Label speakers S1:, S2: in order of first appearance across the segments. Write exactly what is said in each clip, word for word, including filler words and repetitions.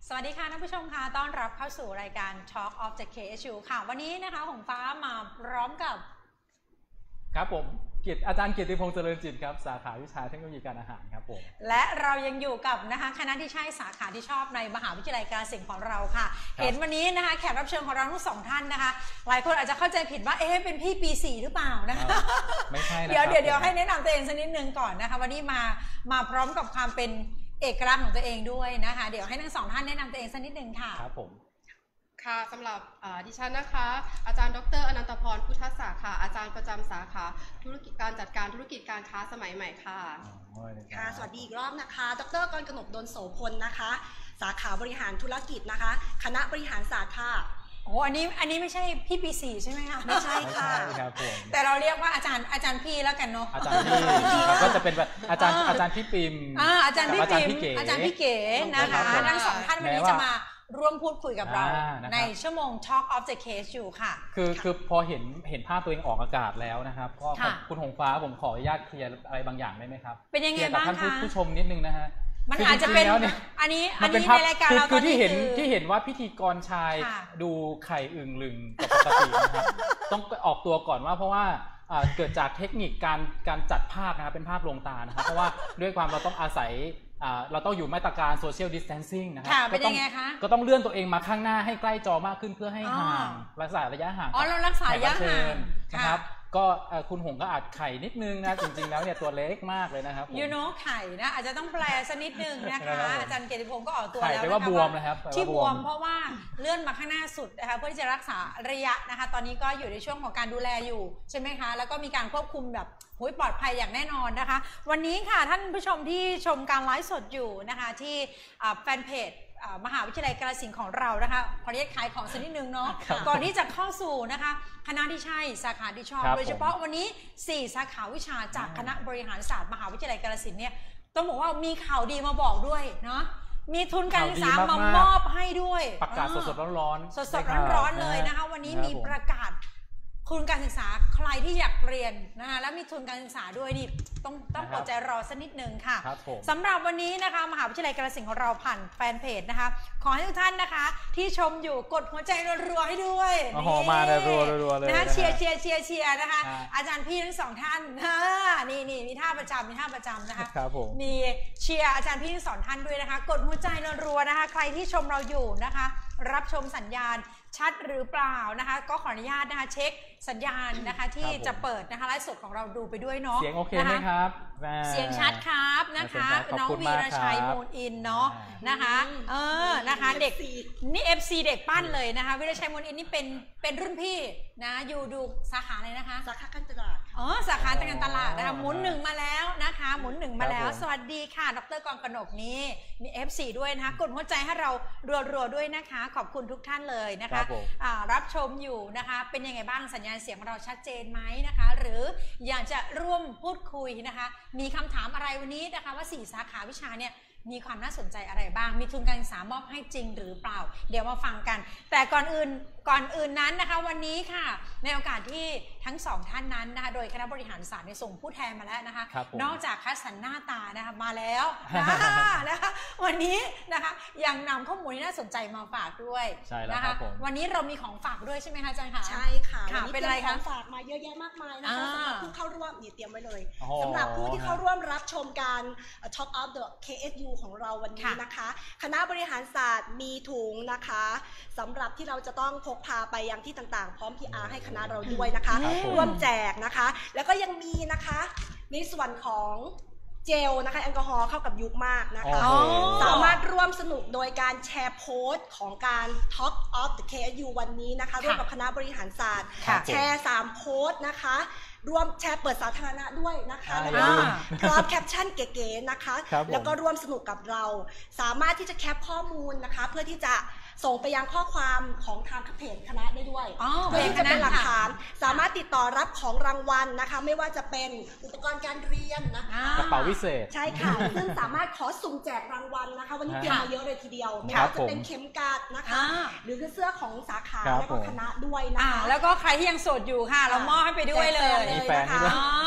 S1: สวัสดีค่ะท่านผู้ชมค่ะต้อนรับเข้าสู่รายการ Talk of the เค เอส ยู ค่ะวันนี้นะคะหงฟ้ามาพร้อมกับ
S2: ครับผมเกียรติอาจารย์เกียรติพงษ์เจริญจิตครับสาขาวิชาเทคโนโลยีการอาหารครับผม
S1: และเรายังอยู่กับนะคะคณะที่ใช่สาขาที่ชอบในมหาวิทยาลัยกาฬสินธุ์ของเราค่ะเห็นวันนี้นะคะแขกรับเชิญของเราทั้งสองท่านนะคะหลายคนอาจจะเข้าใจผิดว่าเอ๊ะเป็นพี่ปีสี่หรือเปล่านะคะ
S2: ไม่ใช่นะ
S1: เดี๋ยวเดี๋ยวเดี๋ยวให้แนะนำตัวเองสักนิดนึงก่อนนะคะวันนี้มามาพร้อมกับความเป็นเอกลักษณ์ของตัวเองด้วยนะคะเดี๋ยวให้ทั้งสองท่านแนะนำตัวเองสักนิดนึงค่ะ
S2: ครับผม
S3: ค่ะสำหรับดิฉันนะคะอาจารย์ดรอนันตพรพุทธศาสตร์ค่ะอาจารย์ประจำสาขาธุรกิจการจัดการธุรกิจการค้าสมัยใหม่ค่ะ
S4: ค่ะสวัสดีอีกรอบนะคะดรกรกนกดลโสพลนะคะสาขาบริหารธุรกิจนะคะคณะบริหารศาสตร์ค่ะ
S1: โอ้อันนี้อันนี้ไม่ใช่พี่ปีสี่ใช่ไหมคะ
S4: ไม่ใช่ค่ะ
S1: แต่เราเรียกว่าอาจารย์อาจารย์พี่แล้วกันเนาะ
S2: อาจารย์พี่ก็จะเป็นแบบอาจารย์อาจารย์พี่ปิม
S1: อาจารย์พี่ปิมอาจารย์พี่เก๋นะคะทั้งสองท่านวันนี้จะมาร่วมพูดคุยกับเราในชั่วโมง Talk of the เค เอส ยู ค่ะ
S2: คือคือพอเห็นเห็นภาพตัวเองออกอากาศแล้วนะครับก็คุณหงฟ้าผมขออนุญาตเคลียร์อะไรบางอย่างได้ไหมครับ
S1: เป็นยังไงบ้างคะ
S2: ท่านผู้ชมนิดนึงนะฮะ
S1: มันอาจจะเป็นอันนี้อันนี้ในรายการเรา
S2: คือที่เห็นที่เห็นว่าพิธีกรชายดูไข่อึ่งลึงกับปกตินะครับต้องออกตัวก่อนว่าเพราะว่าเกิดจากเทคนิคการการจัดภาพนะครับเป็นภาพลวงตานะครับเพราะว่าด้วยความเราต้องอาศัยเราต้องอยู่มาตรการ social distancing นะครับ
S1: ก็ต้อง
S2: ก็ต้องเลื่อนตัวเองมาข้างหน้าให้ใกล้จอมากขึ้นเพื่อให้ห่างรักษาระยะห่าง
S1: อ๋อเรารักษาระยะห่าง
S2: นะครับก็คุณหงก็อาจไข่นิดนึงนะจริงๆแล้วเนี่ยตัวเล็กมากเลยนะครับ
S1: ยูโน่ไข่นะอาจจะต้องแปลสักนิดนึงนะคะอาจารย์เกียรติพงศ์ก็ออกตัวแล้ว
S2: นะคะว่าบวมนะครับ
S1: ที่บวมเพราะว่าเลื่อนมาข้างหน้าสุดนะคะเพื่อที่จะรักษาระยะนะคะตอนนี้ก็อยู่ในช่วงของการดูแลอยู่ใช่ไหมคะแล้วก็มีการควบคุมแบบปลอดภัยอย่างแน่นอนนะคะวันนี้ค่ะท่านผู้ชมที่ชมการไลฟ์สดอยู่นะคะที่แฟนเพจมหาวิทยาลัยกาฬสินธุ์ของเรานะคะขอเรียกขายของสักนิดนึงเนาะก่อนที่จะเข้าสู่นะคะคณะที่ใช่สาขาที่ชอบโดยเฉพาะวันนี้สี่สาขาวิชาจากคณะบริหารศาสตร์มหาวิทยาลัยกาฬสินธุ์เนี่ยต้องบอกว่ามีข่าวดีมาบอกด้วยเนาะมีทุนการศึกษามามอบให้ด้วย
S2: ประกาศสดๆร้อน
S1: ๆสดๆร้อนๆเลยนะคะวันนี้มีประกาศทุนการศึกษาใครที่อยากเรียนนะคะและมีทุนการศึกษาด้วยนี่ต้องต้องอดใจรอสักนิดนึงค่ะสำหรับวันนี้นะคะมหาวิทยาลัยกาฬสินธุ์ของเราผ่านแฟนเพจนะคะขอให้ทุกท่านนะคะที่ชมอยู่กดหัวใจรัวๆให้ด้วย
S2: อ๋อมาเลยรัวๆเลย
S1: นะคะเชียร์เชียร์เชียร์เชียร์นะคะอาจารย์พี่ทั้งสองท่านนี่นี่มีท่าประจำมีท่าประจำนะคะมีเชียร์อาจารย์พี่ทั้งสองท่านด้วยนะคะกดหัวใจรัวๆนะคะใครที่ชมเราอยู่นะคะรับชมสัญญาณชัดหรือเปล่านะคะก็ขออนุญาตนะคะเช็คสัญญาณนะคะที่จะเปิดนะคะไลฟ์สดของเราดูไปด้วยเนาะ
S2: เสียงโอเคไหมครับ
S1: เสียงชัดครับนะคะน้องวีรชัยมูลอินเนาะนะคะเออนะคะเด็กนี่ เอฟ ซี เด็กปั้นเลยนะคะวีรชัยมูลอินนี่เป็นเป็นรุ่นพี่นะอยู่ดูสาขาเลยนะคะ
S4: สาขาการตลาด
S1: อ๋อสาขาการตลาดนะคะหมุนหนึ่งมาแล้วนะคะหมุนหนึ่งมาแล้วสวัสดีค่ะดร.กรกนกนี้มี เอฟ ซี ด้วยนะคะกดหัวใจให้เรารัวๆด้วยนะคะขอบคุณทุกท่านเลยนะคะรับชมอยู่นะคะเป็นยังไงบ้างสัญญาณเสียงเราชัดเจนไหมนะคะหรืออยากจะร่วมพูดคุยนะคะมีคำถามอะไรวันนี้นะคะว่าสี่สาขาวิชาเนี่ยมีความน่าสนใจอะไรบ้างมีทุนการศึกษามอบให้จริงหรือเปล่าเดี๋ยวมาฟังกันแต่ก่อนอื่นก่อนอื่นนั้นนะคะวันนี้ค่ะในโอกาสที่ทั้งสองท่านนั้นนะคะโดยคณะบริหารศาสตร์ในส่งผู้แทนมาแล้วนะคะนอกจากคัดสรรหน้าตานะคะมาแล้วนะคะวันนี้นะคะยังนำข้อมูลที่น่าสนใจมาฝากด้วยนะคะวันนี้เรามีของฝากด้วยใช่ไหมคะอาจารย์คะ
S4: ใช่ค่ะวันนี้เป็นอะไรคะฝากมาเยอะแยะมากมายนะคะสำหรับผู้เข้าร่วมนี่เตรียมไว้เลยสำหรับผู้ที่เข้าร่วมรับชมการ Talk of the เค เอส ยู ของเราวันนี้นะคะคณะบริหารศาสตร์มีถุงนะคะสำหรับที่เราจะต้องพกพาไปยังที่ต่างๆพร้อม พี อาร์ ให้คณะเราด้วยนะคะร่วมแจกนะคะแล้วก็ยังมีนะคะในส่วนของเจลนะคะแอลกอฮอล์เข้ากับยุคมากนะคะสามารถร่วมสนุกโดยการแชร์โพสต์ของการ Talk of the เค เอส ยู วันนี้นะคะร่วมกับคณะบริหารศาสตร์แชร์สามโพสต์นะคะร่วมแชร์เปิดสาธารณะด้วยนะคะแล้วก็พร้อมแคปชั่นเก๋ๆนะคะแล้วก็ร่วมสนุกกับเราสามารถที่จะแคปข้อมูลนะคะเพื่อที่จะส่งไปยังข้อความของทางเพจคณะได้ด้วยเพื่อที่จะเป็นหลักฐานสามารถติดต่อรับของรางวัลนะคะไม่ว่าจะเป็นอุปกรณ์การเรียนนะคะ
S2: กระเป๋าวิเศษ
S4: ใช่ค่ะซึ่งสามารถขอสุ่มแจกรางวัลนะคะวันนี้เตรียมมาเยอะเลยทีเดียวไม่ว่าจะเป็นเข็มกลัดนะคะหรือเสื้อของสาขาและก็คณะด้วยนะคะ
S1: แล้วก็ใครที่ยังโสดอยู่ค่ะเรามอบให้ไปด้วยเลย
S4: นะคะ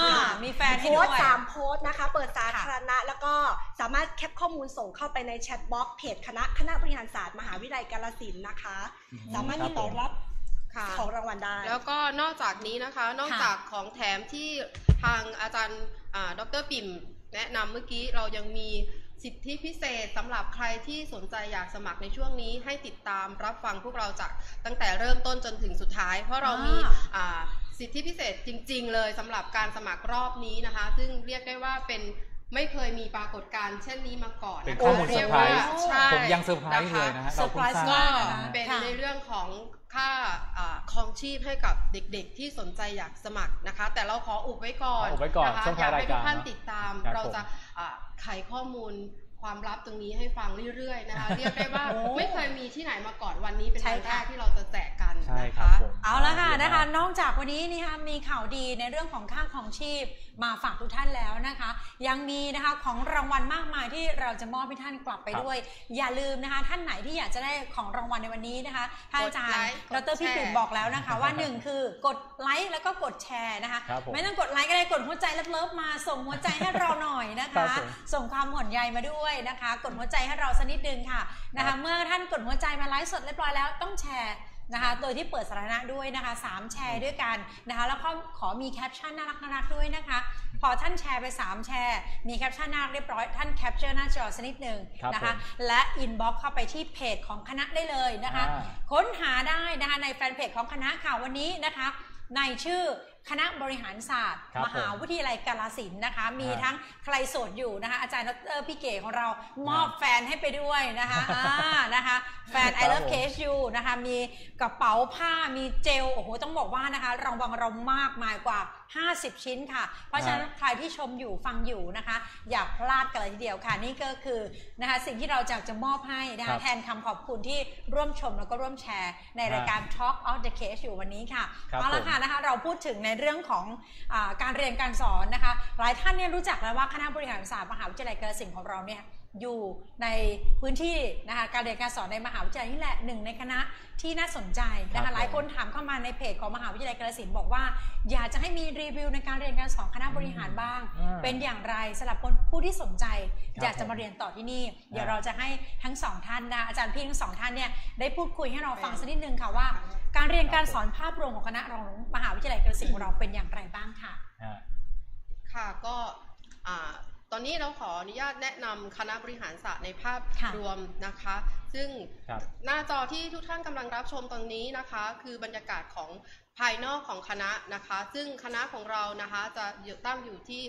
S1: มีแฟนให้
S4: โพ
S1: ด้
S4: ส
S1: วย
S4: ต์สามโพสต์นะคะเปิดสาธารณะแล้วก็สามารถแคปข้อมูลส่งเข้าไปในแชทบ็อกซ์เพจคณะคณะบริหารศาสตร์มหาวิทยาลัยกาฬสินธุ์นะคะสามารถติดต่อรับของรางวัลได้
S3: แล้วก็นอกจากนี้นะคะนอกจากของแถมที่ทางอาจารย์ดร.ปิ่มแนะนำเมื่อกี้เรายังมีสิทธิพิเศษสำหรับใครที่สนใจอยากสมัครในช่วงนี้ให้ติดตามรับฟังพวกเราจากตั้งแต่เริ่มต้นจนถึงสุดท้ายเพราะเรามีสิทธิพิเศษจริงๆเลยสำหรับการสมัครรอบนี้นะคะซึ่งเรียกได้ว่าเป็นไม่เคยมีปรากฏการณ์เช่นนี้มาก่อน
S2: เป็นข้อมูลเซอร์ไพรส์
S3: ใช่
S2: ผมยังเซอร์ไพรส์เลยนะฮะเราเพิ่งทราบ
S3: เป็นในเรื่องของค่าครองชีพให้กับเด็กๆที่สนใจอยากสมัครนะคะแต่เราขออุบไว้ก่อนนะคะอยากให้ทุกท่านติดตามเราจะไขข้อมูลความลับตรงนี้ให้ฟังเรื่อยๆนะคะเรียกได้ว่าไม่เคยมีที่ไหนมาก่อนวันนี้เป็นวันแรกที่เราจะแจกกันนะคะ
S1: เอาละค่ะนะคะนอกจากวันนี้นี่ค่ะมีข่าวดีในเรื่องของค่าครองชีพมาฝากทุกท่านแล้วนะคะยังมีนะคะของรางวัลมากมายที่เราจะมอบให้ท่านกลับไปด้วยอย่าลืมนะคะท่านไหนที่อยากจะได้ของรางวัลในวันนี้นะคะท่านอาจารย์ดร.พี่ปิ่มบอกแล้วนะคะว่าหนึ่งคือกดไลค์แล้วก็กดแชร์นะคะไม่ต้องกดไลค์ก็ได้กดหัวใจเลิฟๆมาส่งหัวใจให้เราหน่อยนะคะส่งความห่วงใยมาด้วยนะคะกดหัวใจให้เราสักนิดนึงค่ะนะคะเมื่อท่านกดหัวใจมาไลฟ์สดเรียบร้อยแล้วต้องแชร์นะคะโดยที่เปิดสาธารณะด้วยนะคะสามแชร์ด้วยกันนะคะแล้วก็ขอมีแคปชั่นน่ารักน่ารักด้วยนะคะพอท่านแชร์ไปสามแชร์มีแคปชั่นน่ารักเรียบร้อยท่านแคปเจอร์หน้าจอสักนิดนึงนะคะและอินบ็อกซ์เข้าไปที่เพจของคณะได้เลยนะคะค้นหาได้นะคะในแฟนเพจของคณะข่าววันนี้นะคะในชื่อคณะบริหารศาสตร์มหาวิทยาลัยกาฬสินธุ์นะคะมีทั้งใครโสดอยู่นะคะอาจารย์ดร.พี่เก๋ของเรามอบแฟนให้ไปด้วยนะคะนะคะแฟน I Love เค เอส ยู นะคะมีกระเป๋าผ้ามีเจลโอ้โหต้องบอกว่านะคะรางวัลเรามากมายกว่าห้าสิบชิ้นค่ะเพราะฉะนั้นใครที่ชมอยู่ฟังอยู่นะคะอย่าพลาดกันเลยทีเดียวค่ะนี่ก็คือนะคะสิ่งที่เราจะจะมอบให้นะคะแทนคำขอบคุณที่ร่วมชมแล้วก็ร่วมแชร์ในรายการ Talk of the Case อยู่วันนี้ค่ะเอาละค่ะนะคะเราพูดถึงในเรื่องของอ่าการเรียนการสอนนะคะหลายท่านเนี่ยรู้จักแล้วว่าคณะบริหารศาสตร์มหาวิทยาลัยกาฬสินธุ์ของเราเนี่ยอยู่ในพื้นที่นะคะการเรียนการสอนในมหาวิทยาลัยนี่แหละหนึ่งในคณะที่น่าสนใจนะคะหลายคนถามเข้ามาในเพจของมหาวิทยาลัยกาฬสินธุ์บอกว่าอยากจะให้มีรีวิวในการเรียนการสอนคณะบริหารบ้างเป็นอย่างไรสำหรับคนผู้ที่สนใจอยากจะมาเรียนต่อที่นี่เดี๋ยวเราจะให้ทั้งสองท่านนะอาจารย์พี่ทั้งสองท่านเนี่ยได้พูดคุยให้เราฟังสักนิดนึงค่ะว่าการเรียนการสอนภาพรวมของคณะรองมหาวิทยาลัยกาฬสินธุ์ของเราเป็นอย่างไรบ้างค่ะ
S3: ค่ะก็ตอนนี้เราขออนุญาตแนะนำคณะบริหารศาสตร์ในภาพรวมนะคะซึ่งหน้าจอที่ทุกท่านกำลังรับชมตรงนี้นะคะคือบรรยากาศของภายนอกของคณะนะคะซึ่งคณะของเรานะคะจะตั้งอยู่ที่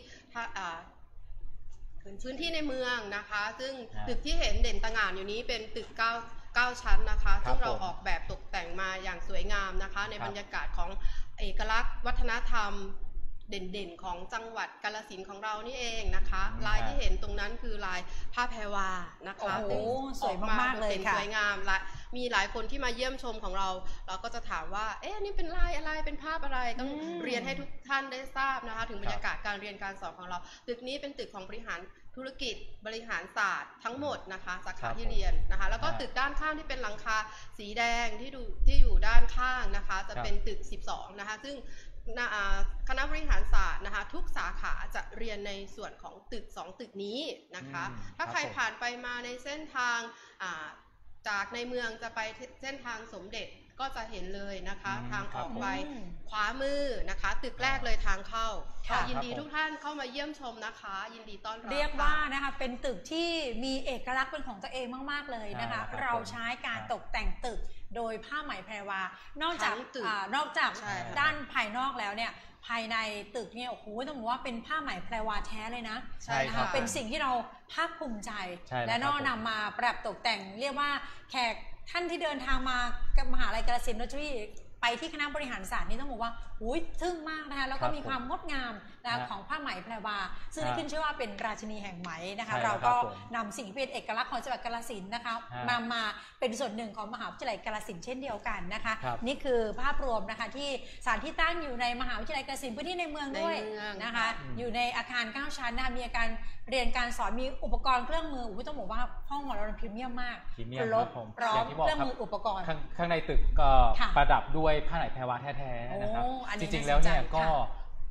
S3: พื้นที่ในเมืองนะคะซึ่งตึกที่เห็นเด่นตระหง่านอยู่นี้เป็นตึกเก้าเก้าชั้นนะคะซึ่งเราออกแบบตกแต่งมาอย่างสวยงามนะคะในบรรยากาศของเอกลักษณ์วัฒนธรรมเด่นๆของจังหวัดกาฬสินธุ์ของเรานี่เองนะคะลายที่เห็นตรงนั้นคือลายผ้าแพรวานะคะ
S1: โอ้สวยมากๆเลยค่ะ
S3: สวยงามและมีหลายคนที่มาเยี่ยมชมของเราเราก็จะถามว่าเอ๊ะนี่เป็นลายอะไรเป็นภาพอะไรต้องเรียนให้ทุกท่านได้ทราบนะคะถึงบรรยากาศการเรียนการสอนของเราตึกนี้เป็นตึกของบริหารธุรกิจบริหารศาสตร์ทั้งหมดนะคะสาขาที่เรียนนะคะแล้วก็ตึกด้านข้างที่เป็นหลังคาสีแดงที่ดูที่อยู่ด้านข้างนะคะจะเป็นตึกสิบสองนะคะซึ่งคณะบริหารศาสตร์นะคะทุกสาขาจะเรียนในส่วนของตึกสองตึกนี้นะคะถ้าใครผ่านไปมาในเส้นทางจากในเมืองจะไปเส้นทางสมเด็จก็จะเห็นเลยนะคะทางออกไปขวามือนะคะตึกแรกเลยทางเข้ายินดีทุกท่านเข้ามาเยี่ยมชมนะคะยินดีต้อนรับ
S1: เรียกว่านะคะเป็นตึกที่มีเอกลักษณ์เป็นของตัวเองมากๆเลยนะคะเราใช้การตกแต่งตึกโดยผ้าไหมแพรวานอกจากนอกจากด้านภายนอกแล้วเนี่ยภายในตึกเนี่ยโอ้โหต้องบอกว่าเป็นผ้าไหมแพรวาแท้เลยนะ
S2: ใช่
S1: นะคะเป็นสิ่งที่เราภาคภูมิใจและนอกนำมาปรับตกแต่งเรียกว่าแขกท่านที่เดินทางมากับมหาลัยกาฬสินธุ์ที่ไปที่คณะบริหารศาสตร์นี่ต้องบอกว่าอุ้ยทึ่งมากนะคะแล้วก็มีความงดงามนะของผ้าไหมแพรวาซึ่งขึ้นชื่อว่าเป็นราชินีแห่งไหมนะคะเราก็นำสิ่งที่เป็นเอกลักษณ์ของจังหวัดกาฬสินธุ์นะคะมามาเป็นส่วนหนึ่งของมหาวิทยาลัยกาฬสินธุ์เช่นเดียวกันนะคะนี่คือภาพรวมนะคะที่สถานที่ตั้งอยู่ในมหาวิทยาลัยกาฬสินธุ์พื้นที่ในเมืองด้วยนะคะอยู่ในอาคารเก้าชั้นนะคะมีอาการเรียนการสอนมีอุปกรณ์เครื่องมืออุ้ยต้องบอกว่าห้องของเราพรีเมียมมาก
S2: ครบ
S1: พร้อมเครื่องมืออุปกรณ์
S2: ข้างในตึกก็ประดับด้วยผ้าไหมแพรวาแท้ๆนะครับจริงๆแล้วเนี่ยก็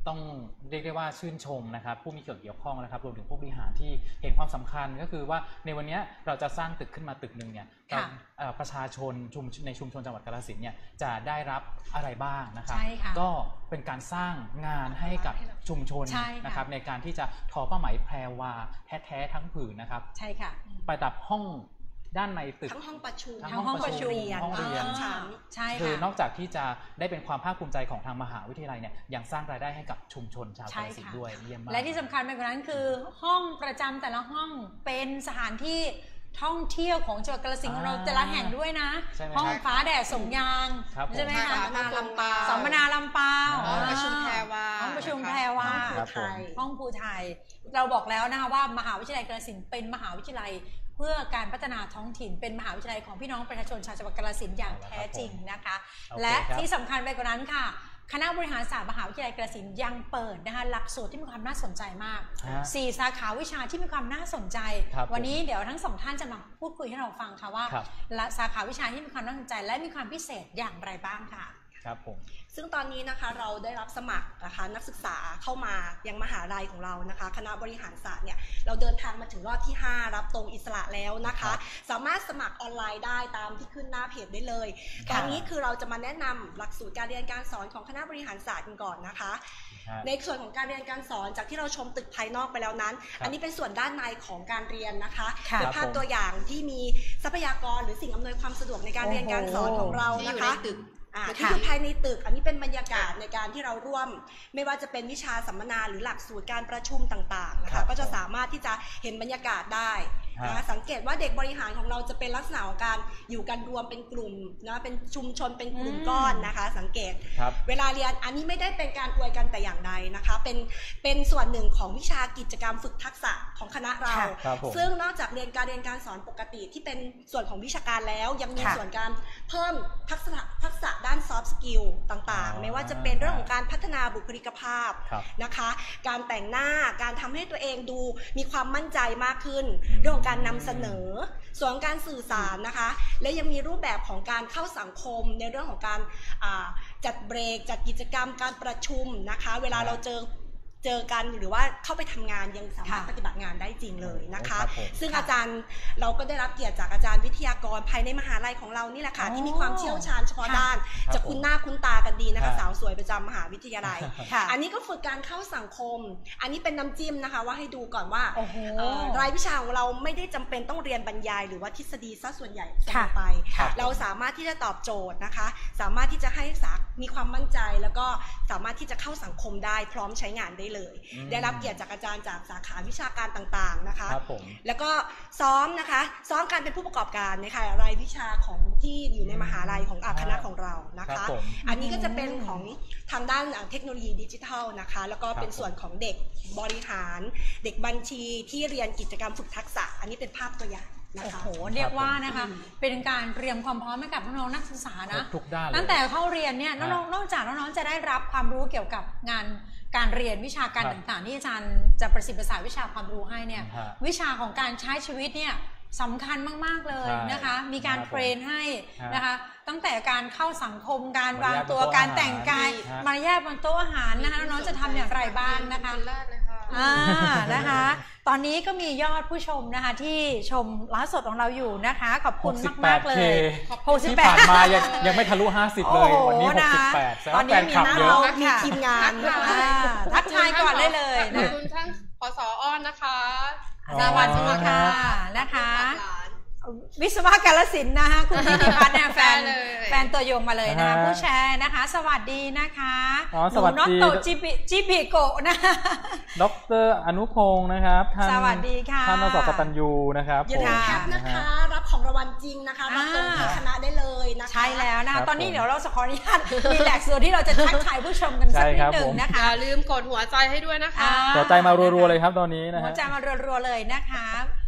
S2: ต้องเรียกได้ว่าชื่นชมนะครับผู้มีส่วนเกี่ยวข้องนะครับรวมถึงผู้บริหารที่เห็นความสำคัญก็คือว่าในวันนี้เราจะสร้างตึกขึ้นมาตึกหนึ่งเนี่ยประชาชนชุมในชุมชนจังหวัดกาฬสินธุ์เนี่ยจะได้รับอะไรบ้างนะครับก็เป็นการสร้างงานให้กับชุมชนนะครับในการที่จะทอผ้าไหมแพรวาแท้ๆทั้งผืนนะครับ
S1: ใช่ค่ะ
S2: ประดับห้องด้านในตึก
S4: ทั้งห้องประชุม
S1: ทั้งห้องประชุม
S2: ห้องเรียน
S1: ใช่
S2: คือนอกจากที่จะได้เป็นความภาคภูมิใจของทางมหาวิทยาลัยเนี่ยยังสร้างรายได้ให้กับชุมชนชาวกาฬสินธุ์ด้วยเยี่ยมมาก
S1: และที่สำคัญไปกว่านั้นคือห้องประจำแต่ละห้องเป็นสถานที่ท่องเที่ยวของจังหวัดกาฬสินธุ์ของเราแต่ละแห่งด้วยนะห้องฟ้าแดดส่งยางใช่ไหมคะ
S3: สัมมนาลำปาง
S1: สัมมนาลำปาง
S3: ห้องประชุมแพรวา
S1: ห้องประชุมแพรวาห้องภูไทยเราบอกแล้วนะคะว่ามหาวิทยาลัยกาฬสินธุ์เป็นมหาวิทยาลัยเพื่อการพัฒนาท้องถิ่นเป็นมหาวิทยาลัยของพี่น้องประชาชนชาวจังหวัดกาฬสินธุ์อย่างแท้จริงนะคะและที่สำคัญไปกว่านั้นค่ะคณะบริหารศาสตร์มหาวิทยาลัยกาฬสินธุ์ยังเปิดนะคะหลักสูตรที่มีความน่าสนใจมากสี่สาขาวิชาที่มีความน่าสนใจวันนี้เดี๋ยวทั้งสองท่านจะมาพูดคุยให้เราฟังค่ะว่าสาขาวิชาที่มีความน่าสนใจและมีความพิเศษอย่างไรบ้างค่ะ
S2: ครับผม
S4: ซึ่งตอนนี้นะคะเราได้รับสมัครนะคะนักศึกษาเข้ามายังมหาลัยของเรานะคะคณะบริหารศาสตร์เนี่ยเราเดินทางมาถึงรอบที่ห้ารับตรงอิสระแล้วนะคะสามารถสมัครออนไลน์ได้ตามที่ขึ้นหน้าเพจได้เลยตอนนี้คือเราจะมาแนะนำหลักสูตรการเรียนการสอนของคณะบริหารศาสตร์กันก่อนนะคะในส่วนของการเรียนการสอนจากที่เราชมตึกภายนอกไปแล้วนั้นอันนี้เป็นส่วนด้านในของการเรียนนะคะเป็นภาพตัวอย่างที่มีทรัพยากรหรือสิ่งอำนวยความสะดวกในการเรียนการสอนของเรานะคะที่อยู่ภายในตึกอันนี้เป็นบรรยากาศในการที่เราร่วมไม่ว่าจะเป็นวิชาสัมมนาหรือหลักสูตรการประชุมต่างๆนะคะก็จะสามารถที่จะเห็นบรรยากาศได้นะสังเกตว่าเด็กบริหารของเราจะเป็นลักษณะของการอยู่กันรวมเป็นกลุ่มนะเป็นชุมชนเป็นกลุ่มก้อนนะคะสังเกตเวลาเรียนอันนี้ไม่ได้เป็นการอวยกันแต่อย่างใดนะคะเป็นเป็นส่วนหนึ่งของวิชากิจกรรมฝึกทักษะของคณะเราซึ่งนอกจากเรียนการเรียนการสอนปกติที่เป็นส่วนของวิชาการแล้วยังมีส่วนการเพิ่มทักษะทักษะด้าน soft skill ต่างๆไม่ว่าจะเป็นเรื่องของการพัฒนาบุคลิกภาพนะคะการแต่งหน้าการทำให้ตัวเองดูมีความมั่นใจมากขึ้นเรื่องการนำเสนอส่วนการสื่อสารนะคะและยังมีรูปแบบของการเข้าสังคมในเรื่องของการจัดเบรกจัดกิจกรรมการประชุมนะคะเวลาเราเจอเจอกันหรือว่าเข้าไปทำงานยังสามารถปฏิบัติงานได้จริงเลยนะคะซึ่งอาจารย์เราก็ได้รับเกียรติจากอาจารย์วิทยากรภายในมหาลัยของเรานี่แหละค่ะที่มีความเชี่ยวชาญเฉพาะด้านจะคุ้นหน้าคุ้นตากันดีนะคะสาวสวยประจำมหาวิทยาลัยอันนี้ก็ฝึกการเข้าสังคมอันนี้เป็นน้ำจิ้มนะคะว่าให้ดูก่อนว่ารายวิชาของเราไม่ได้จำเป็นต้องเรียนบรรยายหรือว่าทฤษฎีซะส่วนใหญ่เสมอไปเราสามารถที่จะตอบโจทย์นะคะสามารถที่จะให้นักศึกษามีความมั่นใจแล้วก็สามารถที่จะเข้าสังคมได้พร้อมใช้งานได้เลยได้รับเกียรติจากอาจารย์จากสาขาวิชาการต่างๆนะคะแล้วก็ซ้อมนะคะซ้อมการเป็นผู้ประกอบการนะคะรายวิชาของที่อยู่ในมหาลัยของคณะของเรานะคะอันนี้ก็จะเป็นของทางด้านเทคโนโลยีดิจิทัลนะคะแล้วก็เป็นส่วนของเด็กบริหารเด็กบัญชีที่เรียนกิจกรรมฝึกทักษะอันนี้เป็นภาพตัวอย่างโอ้
S1: โหเรียกว่านะคะเป็นการเตรียมความพร้อมให้กับน้องๆนักศึกษานะ
S2: ทุกด้าน
S1: ตั้งแต่เข้าเรียนเนี่ยน้องๆนอกจากน้องๆจะได้รับความรู้เกี่ยวกับงานการเรียนวิชาการต่างๆที่อาจารย์จะประสิทธิ์ประสาวิชาความรู้ให้เนี่ยวิชาของการใช้ชีวิตเนี่ยสำคัญมากๆเลยนะคะมีการเทรนให้นะคะตั้งแต่การเข้าสังคมการวางตัวการแต่งกายมารยาทบนโต๊ะอาหารนะคะน้องๆจะทำอย่างไรบ้างนะคะอ่านะคะตอนนี้ก็มียอดผู้ชมนะคะที่ชมไลฟ์สดของเราอยู่นะคะขอบคุณมากๆเลย
S2: ที่ผ่านมายังยังไม่ทะลุห้าสิบเลยวันนี้หกสิบแปด
S1: ตอนนี้มีน้ามีทีมงานทักทายก่อนได้เลย
S3: ขอบคุณท่านผส.อ้อนนะคะ
S1: สวัสดีค่ะนะคะวิศวกาฬสินธุ์นะคะคุณพิธิพัฒน์เนี่ยแฟนแฟนตัวยงมาเลยนะคะผู้แชร์นะคะสวัสดีนะคะ
S2: สวัสดี
S1: โตจิปิจิปิโกะนะ
S2: ดร.อนุพงศ์นะครับท่าน
S1: สวัสดีค่ะ
S2: ท่านนสกตัญญูนะครับ
S4: อย่าลืมแคปนะคะรับของรางวัลจริงนะคะรับตรงที่คณะได้เลยนะคะ
S1: ใช่แล้วนะคะตอนนี้เดี๋ยวเราขออนุญาตรีแลกซ์ส่วนที่เราจะทักทายผู้ชมกันสักนิดหนึ่งนะคะ
S3: อย่าลืมกดหัวใจให้ด้วยนะคะ
S2: หัวใจมารัวๆเลยครับตอนนี้นะฮะ
S1: หัวใจมารัวๆเลยนะคะ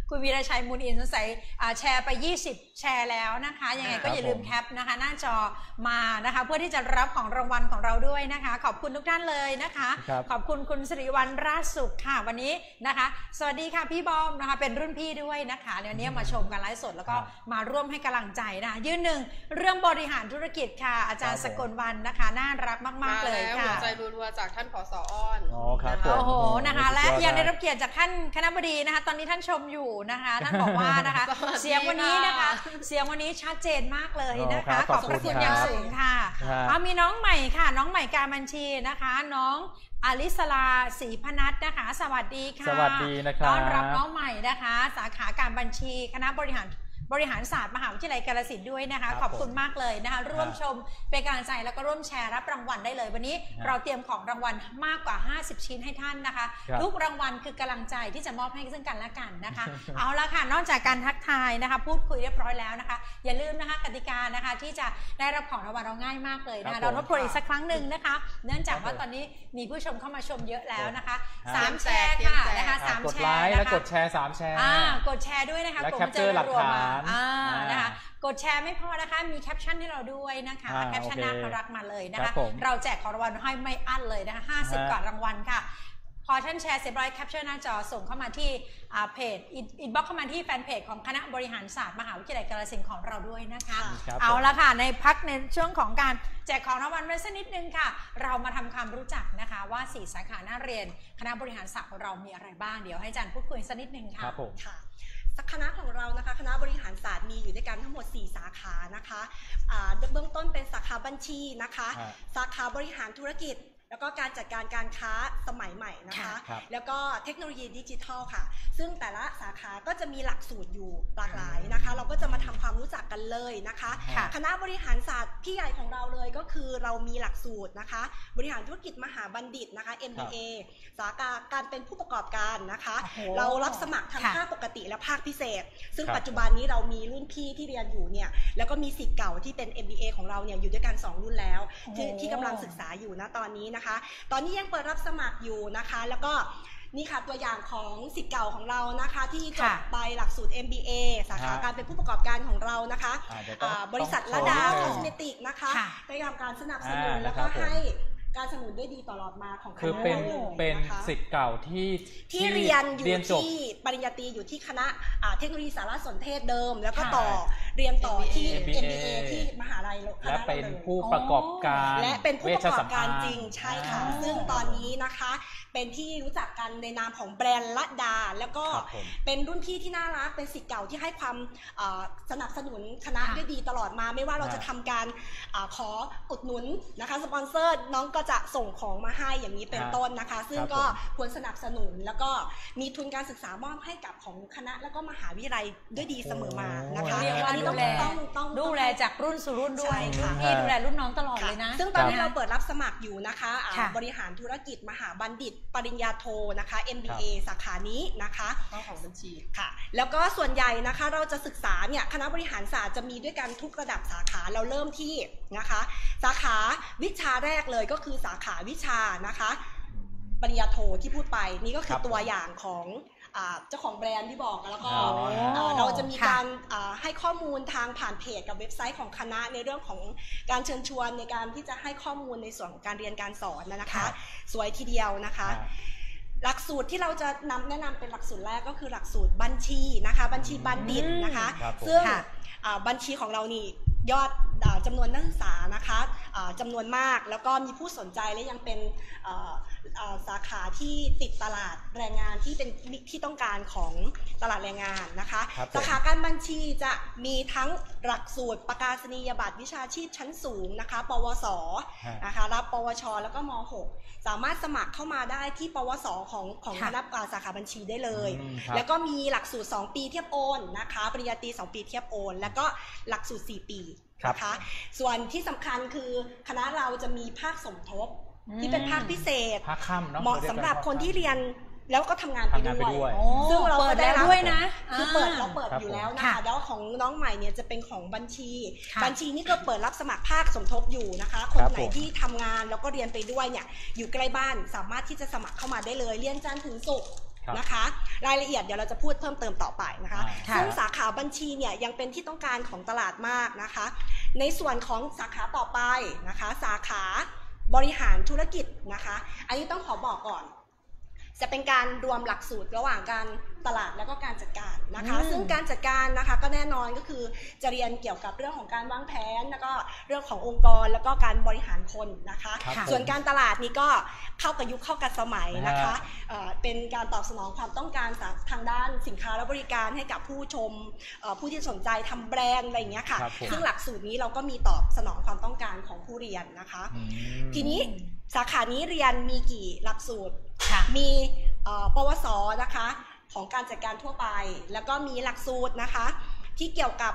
S1: คุณวีรชัยมูลอินสงสัยแชร์ไปยี่สิบแชร์แล้วนะคะยังไงก็อย่าลืมแคปนะคะหน้าจอมานะคะเพื่อที่จะรับของรางวัลของเราด้วยนะคะขอบคุณทุกท่านเลยนะคะขอบคุณคุณสิริวัลย์ราชสุขค่ะวันนี้นะคะสวัสดีค่ะพี่บอมนะคะเป็นรุ่นพี่ด้วยนะคะวันนี้มาชมกันไลฟ์สดแล้วก็มาร่วมให้กำลังใจนะคะยืนหนึ่งเรื่องบริหารธุรกิจค่ะอาจารย์สกลวรรณนะคะน่ารักมากๆเลยค่ะ
S3: หัวใจรัวๆจากท่านผส.อ้อน
S2: อ๋อครับโ
S1: อ้โหนะคะและยังได้รับเกียรติจากท่านคณบดีนะคะตอนนี้ท่านชมอยู่นะคะท่านบอกว่านะคะเสียงวันนี้นะคะเสียงวันนี้ชัดเจนมากเลยนะคะขอบพระคุณอย่างสูงค่ะเอามีน้องใหม่ค่ะน้องใหม่การบัญชีนะคะน้องอลิสลาศรีพนัสนะคะสวัสดีค่ะ
S2: สวัสดีนะครับ
S1: ต้อนรับน้องใหม่นะคะสาขาการบัญชีคณะบริหารบริหารศาสตร์มหาวิทยาลัยกาฬสินธุ์ด้วยนะคะขอบคุณมากเลยนะคะร่วมชมเป็นกำลังใจแล้วก็ร่วมแชร์รับรางวัลได้เลยวันนี้เราเตรียมของรางวัลมากกว่าห้าสิบชิ้นให้ท่านนะคะทุกรางวัลคือกำลังใจที่จะมอบให้ซึ่งกันและกันนะคะเอาละค่ะนอกจากการทักทายนะคะพูดคุยเรียบร้อยแล้วนะคะอย่าลืมนะคะกติกานะคะที่จะได้รับของรางวัลเราง่ายมากเลยนะคะเราทบทวนอีกสักครั้งหนึ่งนะคะเนื่องจากว่าตอนนี้มีผู้ชมเข้ามาชมเยอะแล้วนะคะสามแชร์ค่ะนะคะสามแชร์
S2: กดไลค์และกดแชร์สามแชร์
S1: กดแชร์ด้วยนะคะ
S2: และแคปเจอร์หลักฐาน
S1: นะคะกดแชร์ไม่พอนะคะมีแคปชั่นให้เราด้วยนะคะแคปชั่นน่ารักมาเลยนะคะเราแจกของรางวัลให้ไม่อั้นเลยนะคะห้าสิบกว่ารางวัลค่ะพอท่านแชร์เสร็จร้อยแคปชั่นหน้าจอส่งเข้ามาที่เพจอินบ็อกซ์เข้ามาที่แฟนเพจของคณะบริหารศาสตร์มหาวิทยาลัยกาฬสินธุ์ของเราด้วยนะคะเอาละค่ะในพักในช่วงของการแจกของรางวัลไว้สักนิดนึงค่ะเรามาทำความรู้จักนะคะว่าสี่สาขาหน้าเรียนคณะบริหารศาสตร์ของเรามีอะไรบ้างเดี๋ยวให้อาจารย์พูดคุยสักนิดนึงค่ะ
S2: ครับผม
S4: ค่ะคณะของเรานะคะคณะบริหารศาสตร์มีอยู่ด้วยกันทั้งหมดสี่สาขานะคะเบื้องต้นเป็นสาขาบัญชีนะคะสาขาบริหารธุรกิจแล้วก็การจัดการการค้าสมัยใหม่นะคะแล้วก็เทคโนโลยีดิจิทัลค่ะซึ่งแต่ละสาขาก็จะมีหลักสูตรอยู่หลากหลายนะคะเราก็จะมาทำความรู้จักกันเลยนะคะคณะบริหารศาสตร์ที่ใหญ่ของเราเลยก็คือเรามีหลักสูตรนะคะบริหารธุรกิจมหาบัณฑิตนะคะ เอ็ม บี เอ สาขาการเป็นผู้ประกอบการนะคะเรารับสมัครทั้งภาคปกติและภาคพิเศษซึ่งปัจจุบันนี้เรามีรุ่นพี่ที่เรียนอยู่เนี่ยแล้วก็มีศิษย์เก่าที่เป็น เอ็ม บี เอ ของเราเนี่ยอยู่ด้วยกันสองรุ่นแล้วที่ที่กำลังศึกษาอยู่นะตอนนี้นะคะตอนนี้ยังเปิดรับสมัครอยู่นะคะแล้วก็นี่ค่ะตัวอย่างของศิษย์เก่าของเรานะคะที่จบไปหลักสูตร เอ็ม บี เอ สาขาการเป็นผู้ประกอบการของเรานะคะบริษัทระดาคอสเมติกนะคะได้ทำการสนับสนุนแล้วก็ให้การสนับสนุนได้ดีตลอดมาของคณะ
S2: คือเป็นเป็นศิษย์เก่าที่
S4: ที่เรียนอยู่ที่ปริญญาตรีอยู่ที่คณะเทคโนโลยีสารสนเทศเดิมแล้วก็ต่อเรียนต่อที่ เอ็ม บี เอ ที่มหาลัย
S2: และเป็นผู้ประกอบการ
S4: และเป็นผู้ประกอบการจริงใช่ค่ะซึ่งตอนนี้นะคะเป็นที่รู้จักกันในนามของแบรนด์ละดาแล้วก็เป็นรุ่นพี่ที่น่ารักเป็นศิษย์เก่าที่ให้ความสนับสนุนคณะได้ดีตลอดมาไม่ว่าเราจะทำการขออุดหนุนนะคะสปอนเซอร์น้องก็จะส่งของมาให้อย่างนี้เป็นต้นนะคะซึ่งก็ควรสนับสนุนแล้วก็มีทุนการศึกษามอบให้กับของคณะแล้วก็มหาวิทยาลัยด้วยดีเสมอมานะคะ
S1: อันนี้ต้องต้องต้องดูแลจากรุ่นสู่รุ่นด้วยพี่ดูแลรุ่นน้องตลอดเลยนะ
S4: ซึ่งตอนนี้เราเปิดรับสมัครอยู่นะคะบริหารธุรกิจมหาบัณฑิตปริญญาโทนะคะ เอ็ม บี เอ สาขานี้นะคะ
S3: ของบัญชี
S4: ค่ะแล้วก็ส่วนใหญ่นะคะเราจะศึกษาเนี่ยคณะบริหารศาสตร์จะมีด้วยกันทุกระดับสาขาเราเริ่มที่นะคะสาขาวิชาแรกเลยก็คือสาขาวิชานะคะปริญญาโทที่พูดไปนี่ก็คือตัวอย่างของเจ้าของแบรนด์ที่บอกแล้วก็เราจะมีการให้ข้อมูลทางผ่านเพจกับเว็บไซต์ของคณะในเรื่องของการเชิญชวนในการที่จะให้ข้อมูลในส่วนของการเรียนการสอนนะคะสวยทีเดียวนะคะหลักสูตรที่เราจะนำแนะนำเป็นหลักสูตรแรกก็คือหลักสูตรบัญชีนะคะบัญชีบัณฑิตนะคะซึ่งบัญชีของเรานี่ยอดจำนวนนักศึกษานะคะจำนวนมากแล้วก็มีผู้สนใจและยังเป็นสาขาที่ติดตลาดแรงงานที่เป็นที่ต้องการของตลาดแรงงานนะคะสาขาการบัญชีจะมีทั้งหลักสูตรประกาศนียบัตรวิชาชีพชั้นสูงนะคะปวสนะคะรับปวชแล้วก็มหกสามารถสมัครเข้ามาได้ที่ปวสของของคณะสาขาบัญชีได้เลยแล้วก็มีหลักสูตรสองปีเทียบโอนนะคะปริญญาตรีสองปีเทียบโอนแล้วก็หลักสูตรสี่ปีนะคะส่วนที่สำคัญคือคณะเราจะมีภาคสมทบที่เป็นภาคพิเศษเหมาะสำหรับคนที่เรียนแล้วก็ทำงานไปด้วยซึ่งเราเปิดได้ด้วยนะคือเปิดเราเปิดอยู่แล้วนะคะแล้วของน้องใหม่เนี่ยจะเป็นของบัญชีบัญชีนี่ก็เปิดรับสมัครภาคสมทบอยู่นะคะคนไหนที่ทำงานแล้วก็เรียนไปด้วยเนี่ยอยู่ใกล้บ้านสามารถที่จะสมัครเข้ามาได้เลยเรียนจันทร์ถึงศุกร์นะคะรายละเอียดเดี๋ยวเราจะพูดเพิ่มเติมต่อไปนะคะซึ่งสาขาบัญชีเนี่ยยังเป็นที่ต้องการของตลาดมากนะคะในส่วนของสาขาต่อไปนะคะสาขาบริหารธุรกิจนะคะอันนี้ต้องขอบอกก่อนจะเป็นการรวมหลักสูตรระหว่างการตลาดแล้วก็การจัดการนะคะซึ่งการจัดการนะคะก็แน่นอนก็คือจะเรียนเกี่ยวกับเรื่องของการวางแผนแล้วก็เรื่องขององค์กรแล้วก็การบริหารคนนะคะส่วนการตลาดนี้ก็เข้ากับยุคเข้ากับสมัยนะคะเอ่อเป็นการตอบสนองความต้องการทางด้านสินค้าและบริการให้กับผู้ชมผู้ที่สนใจทำแบรนด์อะไรอย่างเงี้ยค่ะซึ่งหลักสูตรนี้เราก็มีตอบสนองความต้องการของผู้เรียนนะคะทีนี้สาขานี้เรียนมีกี่หลักสูตรมีปวสนะคะของการจัดการทั่วไปแล้วก็มีหลักสูตรนะคะที่เกี่ยวกับ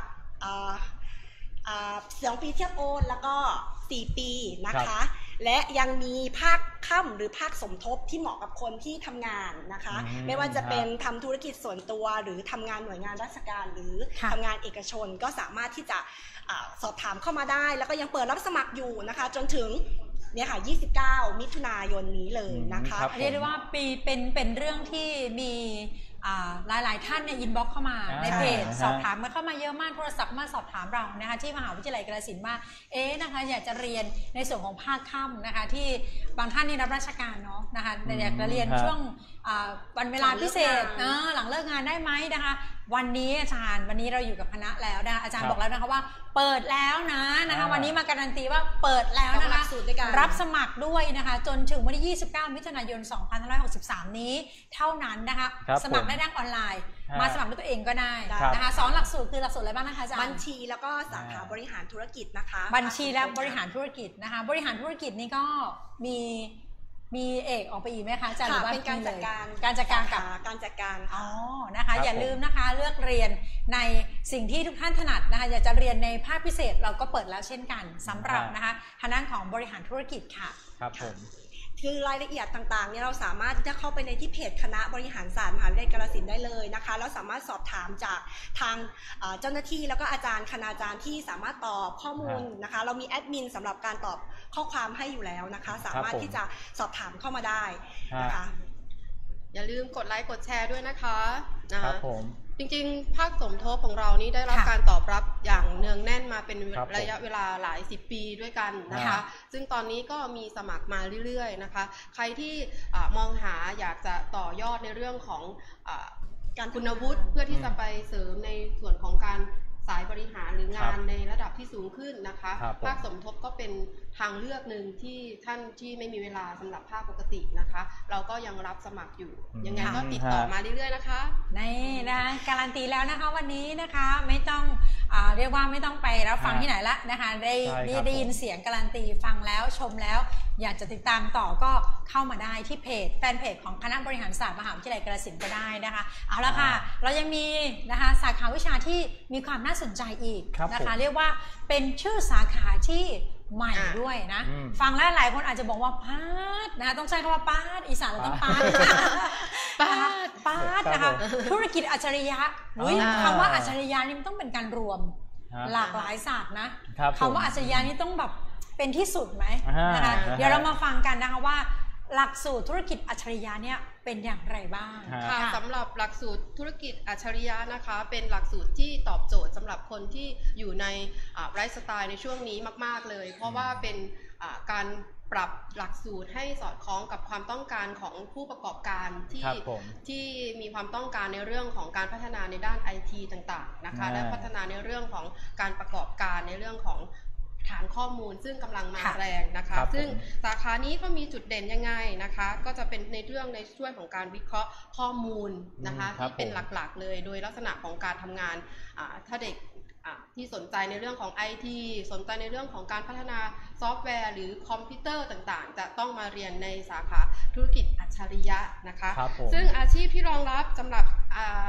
S4: สองปีเทียบโอนแล้วก็สี่ปีนะคะและยังมีภาคค่ำหรือภาคสมทบที่เหมาะกับคนที่ทำงานนะคะไม่ว่าจะเป็นทำธุรกิจส่วนตัวหรือทำงานหน่วยงานราชการหรือทำงานเอกชนก็สามารถที่จะสอบถามเข้ามาได้แล้วก็ยังเปิดรับสมัครอยู่นะคะจนถึงเนี่ยค่ะยี่สิบเก้ามิถุนายนนี้เลยนะคะ
S1: เรียกได้ว่าปีเป็นเป็นเรื่องที่มีหลายหลายท่านเนี่ยอินบ็อกเข้ามาในเพจสอบถามมาเข้ามาเยอะมากโทรศัพท์มาสอบถามเรานะคะที่มหาวิทยาลัยกาฬสินธุ์ว่าเอ๊ะนะคะอยากจะเรียนในส่วนของภาคค่ำนะคะที่บางท่านนี่รับราชการเนาะนะคะอยากจะเรียนช่วงวันเวลาพิเศษหลังเลิกงานได้ไหมนะคะวันนี้อาจารย์วันนี้เราอยู่กับคณะแล้วนะคะอาจารย์บอกแล้วนะคะว่าเปิดแล้วนะนะคะวันนี้มาการันตีว่าเปิดแล้วนะคะรับสมัครด้วยนะคะจนถึงวันที่ยี่สิบเก้ามิถุนายนสองพันห้าร้อยหกสิบสามนี้เท่านั้นนะคะสมัครได้ทางออนไลน์มาสมัครด้วยตัวเองก็ได้นะคะสองหลักสูตรคือหลักสูตรอะไรบ้างนะคะอาจารย์
S4: บัญชีแล้วก็สาขาบริหารธุรกิจนะคะ
S1: บัญชีและบริหารธุรกิจนะคะบริหารธุรกิจนี่ก็มีมีเอกออกไปอีกไหมคะอาจารย์หรือว่า
S4: เป็นการจัดการ
S1: การจัดการกับ
S4: การจัดการ
S1: อ๋อนะคะอย่าลืมนะคะเลือกเรียนในสิ่งที่ทุกท่านถนัดนะคะอยากจะเรียนในภาคพิเศษเราก็เปิดแล้วเช่นกันสำหรับนะคะทางด้านของบริหารธุรกิจค่ะ
S2: ครับผม
S4: คือรายละเอียดต่างๆเนี่ยเราสามารถที่จะเข้าไปในที่เพจคณะบริหารศาสตร์มหาวิทยาลัยกาฬสินธุ์ได้เลยนะคะแล้วสามารถสอบถามจากทางเจ้าหน้าที่แล้วก็อาจารย์คณาจารย์ที่สามารถตอบข้อมูลนะคะเรามีแอดมินสำหรับการตอบข้อความให้อยู่แล้วนะคะสามารถที่จะสอบถามเข้ามาได้นะคะ
S3: อย่าลืมกดไลค์กดแชร์ด้วยนะคะนะคะจริงๆภาคสมทบของเรานี่ได้รับการตอบรับอย่างเนืองแน่นมาเป็นระยะเวลาหลายสิบปีด้วยกันนะคะซึ่งตอนนี้ก็มีสมัครมาเรื่อยๆนะคะใครที่มองหาอยากจะต่อยอดในเรื่องของการคุณวุฒิเพื่อที่จะไปเสริมในส่วนของการสายบริหารหรืองานในระดับที่สูงขึ้นนะคะภาคสมทบก็เป็นทางเลือกหนึ่งที่ท่านที่ไม่มีเวลาสำหรับภาคปกตินะคะเราก็ยังรับสมัครอยู่ยังไงก็ติดต่อมาเรื่อยๆนะคะ
S1: นี่นะการันตีแล้วนะคะวันนี้นะคะไม่ต้องเรียกว่าไม่ต้องไปรับฟังที่ไหนละนะคะได้ได้ยินเสียงการันตีฟังแล้วชมแล้วอยากจะติดตามต่อก็เข้ามาได้ที่เพจแฟนเพจของคณะบริหารศาสตร์มหาวิทยาลัยกาฬสินธุ์ก็ได้นะคะเอาละค่ะเรายังมีนะคะสาขาวิชาที่มีความน่าสนใจอีกนะคะเรียกว่าเป็นชื่อสาขาที่ใหม่ด้วยนะฟังแล้วหลายคนอาจจะบอกว่าพาดนะคะต้องใช้คำว่าพาดอีสานเราต้องพาดพาดพาดนะคะธุรกิจอัจฉริยะคำว่าอัจฉริยะนี่มันต้องเป็นการรวมหลากหลายศาสตร์นะคำว่าอัจฉริยะนี่ต้องแบบเป็นที่สุดไหมนะคะเดี๋ยวเรามาฟังกันนะคะว่าหลักสูตรธุรกิจอัจฉริยะเนี่ยเป็นอย่างไรบ้าง
S3: ค่ะสำหรับหลักสูตรธุรกิจอัจฉริยะนะคะเป็นหลักสูตรที่ตอบโจทย์สำหรับคนที่อยู่ในไลฟ์สไตล์ในช่วงนี้มากๆเลยเพราะว่าเป็นการปรับหลักสูตรให้สอดคล้องกับความต้องการของผู้ประกอบการที่ที่มีความต้องการในเรื่องของการพัฒนาในด้าน ไอ ที ต่างๆนะคะและพัฒนาในเรื่องของการประกอบการในเรื่องของฐานข้อมูลซึ่งกำลังมาแรงนะคะซึ่งสาขานี้ก็มีจุดเด่นยังไงนะคะก็จะเป็นในเรื่องในช่วงของการวิเคราะห์ข้อมูลนะคะที่เป็นหลักๆเลยโดยลักษณะของการทำงานถ้าเด็กที่สนใจในเรื่องของ ไอ ที สนใจในเรื่องของการพัฒนาซอฟต์แวร์หรือคอมพิวเตอร์ต่างๆจะต้องมาเรียนในสาขาธุรกิจอัจฉริยะนะคะซึ่งอาชีพที่รองรับสำหรับ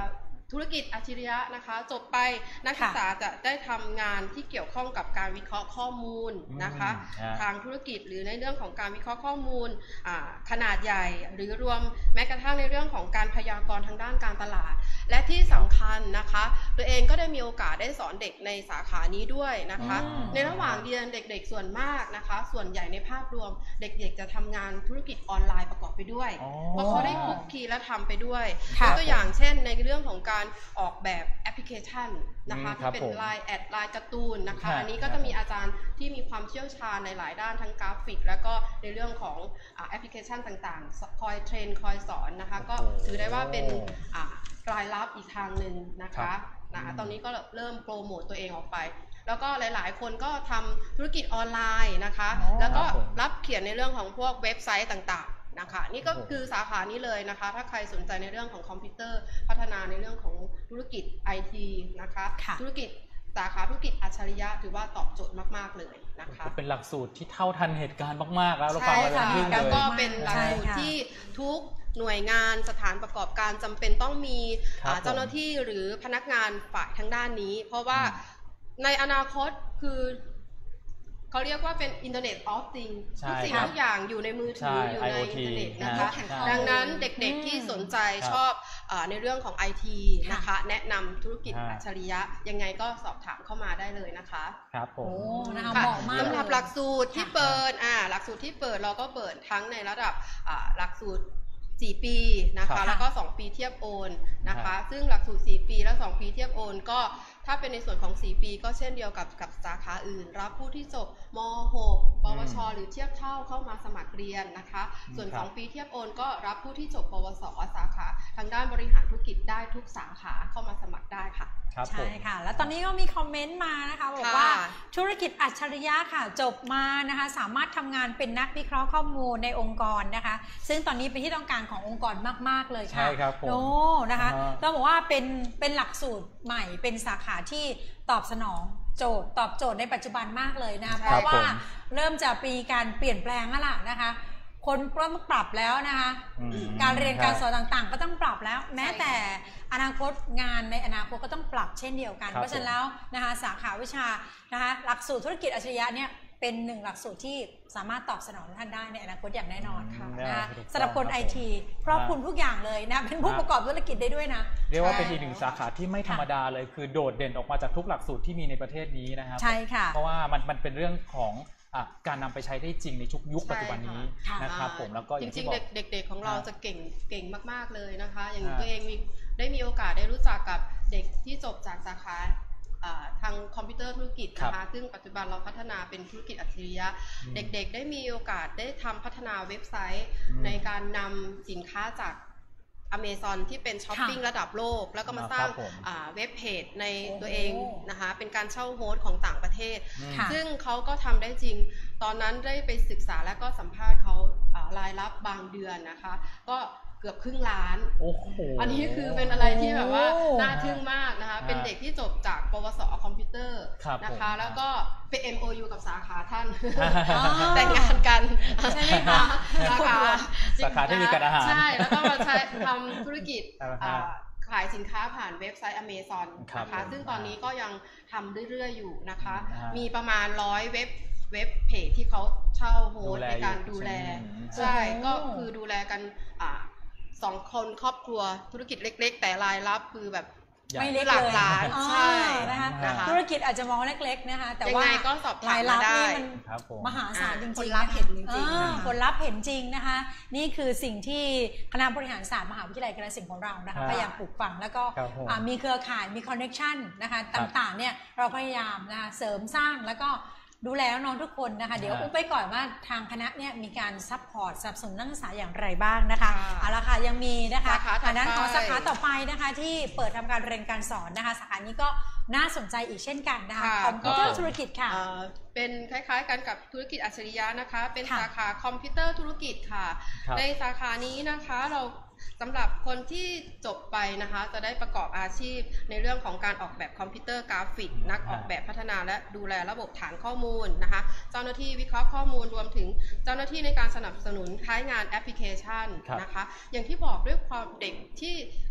S3: ธุรกิจอัจฉริยะนะคะจบไปนักศึกษาจะได้ทำงานที่เกี่ยวข้องกับการวิเคราะห์ข้อมูลนะคะทางธุรกิจหรือในเรื่องของการวิเคราะห์ข้อมูลขนาดใหญ่หรือรวมแม้กระทั่งในเรื่องของการพยากรณ์ทางด้านการตลาดและที่สำคัญนะคะตัวเองก็ได้มีโอกาสได้สอนเด็กในสาขานี้ด้วยนะคะในระหว่างเรียนเด็กๆส่วนมากนะคะส่วนใหญ่ในภาพรวมเด็กๆจะทำงานธุรกิจออนไลน์ประกอบไปด้วยเพราะเขาได้คุกคีและทำไปด้วยยกตัวอย่างเช่นในเรื่องของการออกแบบแอปพลิเคชันนะคะที่เป็นไลน์แอดไลน์การ์ตูนนะคะอันนี้ก็จะมีอาจารย์ที่มีความเชี่ยวชาญในหลายด้านทั้งกราฟิกแล้วก็ในเรื่องของแอปพลิเคชันต่างๆคอยเทรนคอยสอนนะคะก็ถือได้ว่าเป็นรายรับอีกทางหนึ่งนะคะนะตอนนี้ก็เริ่มโปรโมตตัวเองออกไปแล้วก็หลายๆคนก็ทำธุรกิจออนไลน์นะคะแล้วก็รับเขียนในเรื่องของพวกเว็บไซต์ต่างๆนะคะนี่ก็คือสาขานี้เลยนะคะถ้าใครสนใจในเรื่องของคอมพิวเตอร์พัฒนาในเรื่องของธุรกิจ ไอ ที นะคะธุรกิจสาขาธุรกิจอัจฉริยะถือว่าตอบโจทย์มากๆเลยนะคะ
S2: เป็นหลักสูตรที่เท่าทันเหตุการณ์มากๆแล้วเราฟังมาเรื่อยๆ
S3: แล้วก็เป็นหลักสูตรที่ทุกหน่วยงานสถานประกอบการจำเป็นต้องมีเจ้าหน้าที่หรือพนักงานฝ่ายทางด้านนี้เพราะว่าในอนาคตคือเขาเรียกว่าเป็น Internet of Things ทุกสิ่งทุกอย่างอยู่ในมือถืออยู่ในอินเทอร์เน็ตนะคะดังนั้นเด็กๆที่สนใจชอบในเรื่องของ ไอ ที นะคะแนะนำธุรกิจอัจฉริยะยังไงก็สอบถามเข้ามาได้เลยนะคะ
S2: ครับผม
S3: สำหรับหลักสูตรที่เปิดอ่าหลักสูตรที่เปิดเราก็เปิดทั้งในระดับหลักสูตรสี่ปีนะคะแล้วก็สองปีเทียบโอนนะคะซึ่งหลักสูตรสี่ปีและสองปีเทียบโอนก็ถ้าเป็นในส่วนของสี่ปีก็เช่นเดียวกับกับสาขาอื่นรับผู้ที่จบม หก ปวชหรือเทียบเท่าเข้ามาสมัครเรียนนะคะส่วนสองปีเทียบโอนก็รับผู้ที่จบปวสสาขาทางด้านบริหารธุรกิจได้ทุกสาขาเข้ามาสมัครได้ค่ะ
S1: ใช่ค่ะแล้วตอนนี้ก็มีคอมเมนต์มานะคะบอกว่าธุรกิจอัจฉริยะค่ะจบมานะคะสามารถทำงานเป็นนักวิเคราะห์ข้อมูลในองค์กรนะคะซึ่งตอนนี้เป็นที่ต้องการขององค์กรมากๆเลยค่ะ
S2: ใช่ครับผม
S1: โอ้นะคะต้องบอกว่าเป็นเป็นหลักสูตรใหม่เป็นสาขาที่ตอบสนองโจทย์ตอบโจทย์ในปัจจุบันมากเลยนะคะเพราะว่าเริ่มจะมีการเปลี่ยนแปลงแล้วล่ะนะคะคนก็ต้องปรับแล้วนะคะการเรียนการสอนต่างๆก็ต้องปรับแล้วแม้แต่อนาคตงานในอนาคตก็ต้องปรับเช่นเดียวกันเพราะฉะนั้นแล้วนะคะสาขาวิชานะคะหลักสูตรธุรกิจอัจฉริยะเนี่ยเป็นหนึ่งหลักสูตรที่สามารถตอบสนองท่านได้ในอนาคตอย่างแน่นอนค่ะนะคะสำหรับคนไอทีครอบคลุมทุกอย่างเลยนะเป็นผู้ประกอบธุรกิจได้ด้วยนะ
S2: เรียกว่าเป็นอีกหนึ่งสาขาที่ไม่ธรรมดาเลยคือโดดเด่นออกมาจากทุกหลักสูตรที่มีในประเทศนี้นะครับ
S1: ใช่ค่ะ
S2: เพราะว่ามันมันเป็นเรื่องของการนำไปใช้ได้จริงในทุกยุคปัจจุบันนี้นะครับผมแล้วก็
S3: จริงๆเด็กๆของเราจะเก่งเก่งมากๆเลยนะคะอย่างตัวเองมีได้มีโอกาสได้รู้จักกับเด็กที่จบจากสาขาทางคอมพิวเตอร์ธุรกิจนะคะซึ่งปัจจุบันเราพัฒนาเป็นธุรกิจอัจฉริยะเด็กๆได้มีโอกาสได้ทำพัฒนาเว็บไซต์ในการนำสินค้าจากAmazon ที่เป็นช้อปปิ้งระดับโลกแล้วก็มาสร้างเว็บเพจในตัวเองนะคะเป็นการเช่าโฮสต์ของต่างประเทศซึ่งเขาก็ทำได้จริงตอนนั้นได้ไปศึกษาและก็สัมภาษณ์เขารายรับบางเดือนนะคะก็เกือบครึ่งล้านอันนี้คือเป็นอะไรที่แบบว่าน่าทึ่งมากนะคะเป็นเด็กที่จบจากปวสคอมพิวเตอร์นะคะแล้วก็เป็น เอ็ม โอ ยู กับสาขาท่านแต่งงานกัน
S1: ใช่ไหมคะ
S3: สาขา
S2: สาขาที่มีการอาหาร
S3: ใช่แล้วก็มาใช้ทำธุรกิจขายสินค้าผ่านเว็บไซต์ Amazon นะคะซึ่งตอนนี้ก็ยังทำเรื่อยๆอยู่นะคะมีประมาณร้อยเว็บเว็บเพจที่เขาเช่าโฮสต์ในการดูแลใช่ก็คือดูแลกันสองคนครอบครัวธุรกิจเล็กๆแต่รายรับคือแบบ
S1: ไม่เล็ก
S3: หลักล้านใช่
S1: นะคะธุรกิจอาจจะมองเล็กๆนะคะแต่ว่ารายรับนี่มันมหาศาลจริงๆ
S4: ผลลัพธ์เห็นจริง
S1: ผลลัพธ์เห็นจริงนะคะนี่คือสิ่งที่คณะบริหารศาสตร์มหาวิทยาลัยกาฬสินธุ์ของเรานะคะพยายามปลูกฝังแล้วก็มีเครือข่ายมีคอนเนคชั่นนะคะต่างๆเนี่ยเราพยายามนะคะเสริมสร้างแล้วก็ดูแลน้องทุกคนนะคะเดี๋ยวอุ้มไปก่อนว่าทางคณะเนี่ยมีการซัพพอร์ตสนับสนุนนักศึกษาอย่างไรบ้างนะคะเอาละค่ะยังมีนะคะทางด้านของสาขาต่อไปนะคะที่เปิดทำการเรียนการสอนนะคะสาขานี้ก็น่าสนใจอีกเช่นกันนะคะคอมพิวเตอร์ธุรกิจค่ะ
S3: เป็นคล้ายๆกันกับธุรกิจอัจฉริยะนะคะเป็นสาขาคอมพิวเตอร์ธุรกิจค่ะในสาขานี้นะคะเราสำหรับคนที่จบไปนะคะจะได้ประกอบอาชีพในเรื่องของการออกแบบคอมพิวเตอร์กราฟิกนักออกแบบพัฒนาและดูแลระบบฐานข้อมูลนะคะเจ้าหน้าที่วิเคราะห์ข้อมูลรวมถึงเจ้าหน้าที่ในการสนับสนุนใช้งานแอปพลิเคชันนะคะอย่างที่บอกด้วยความเด็กที่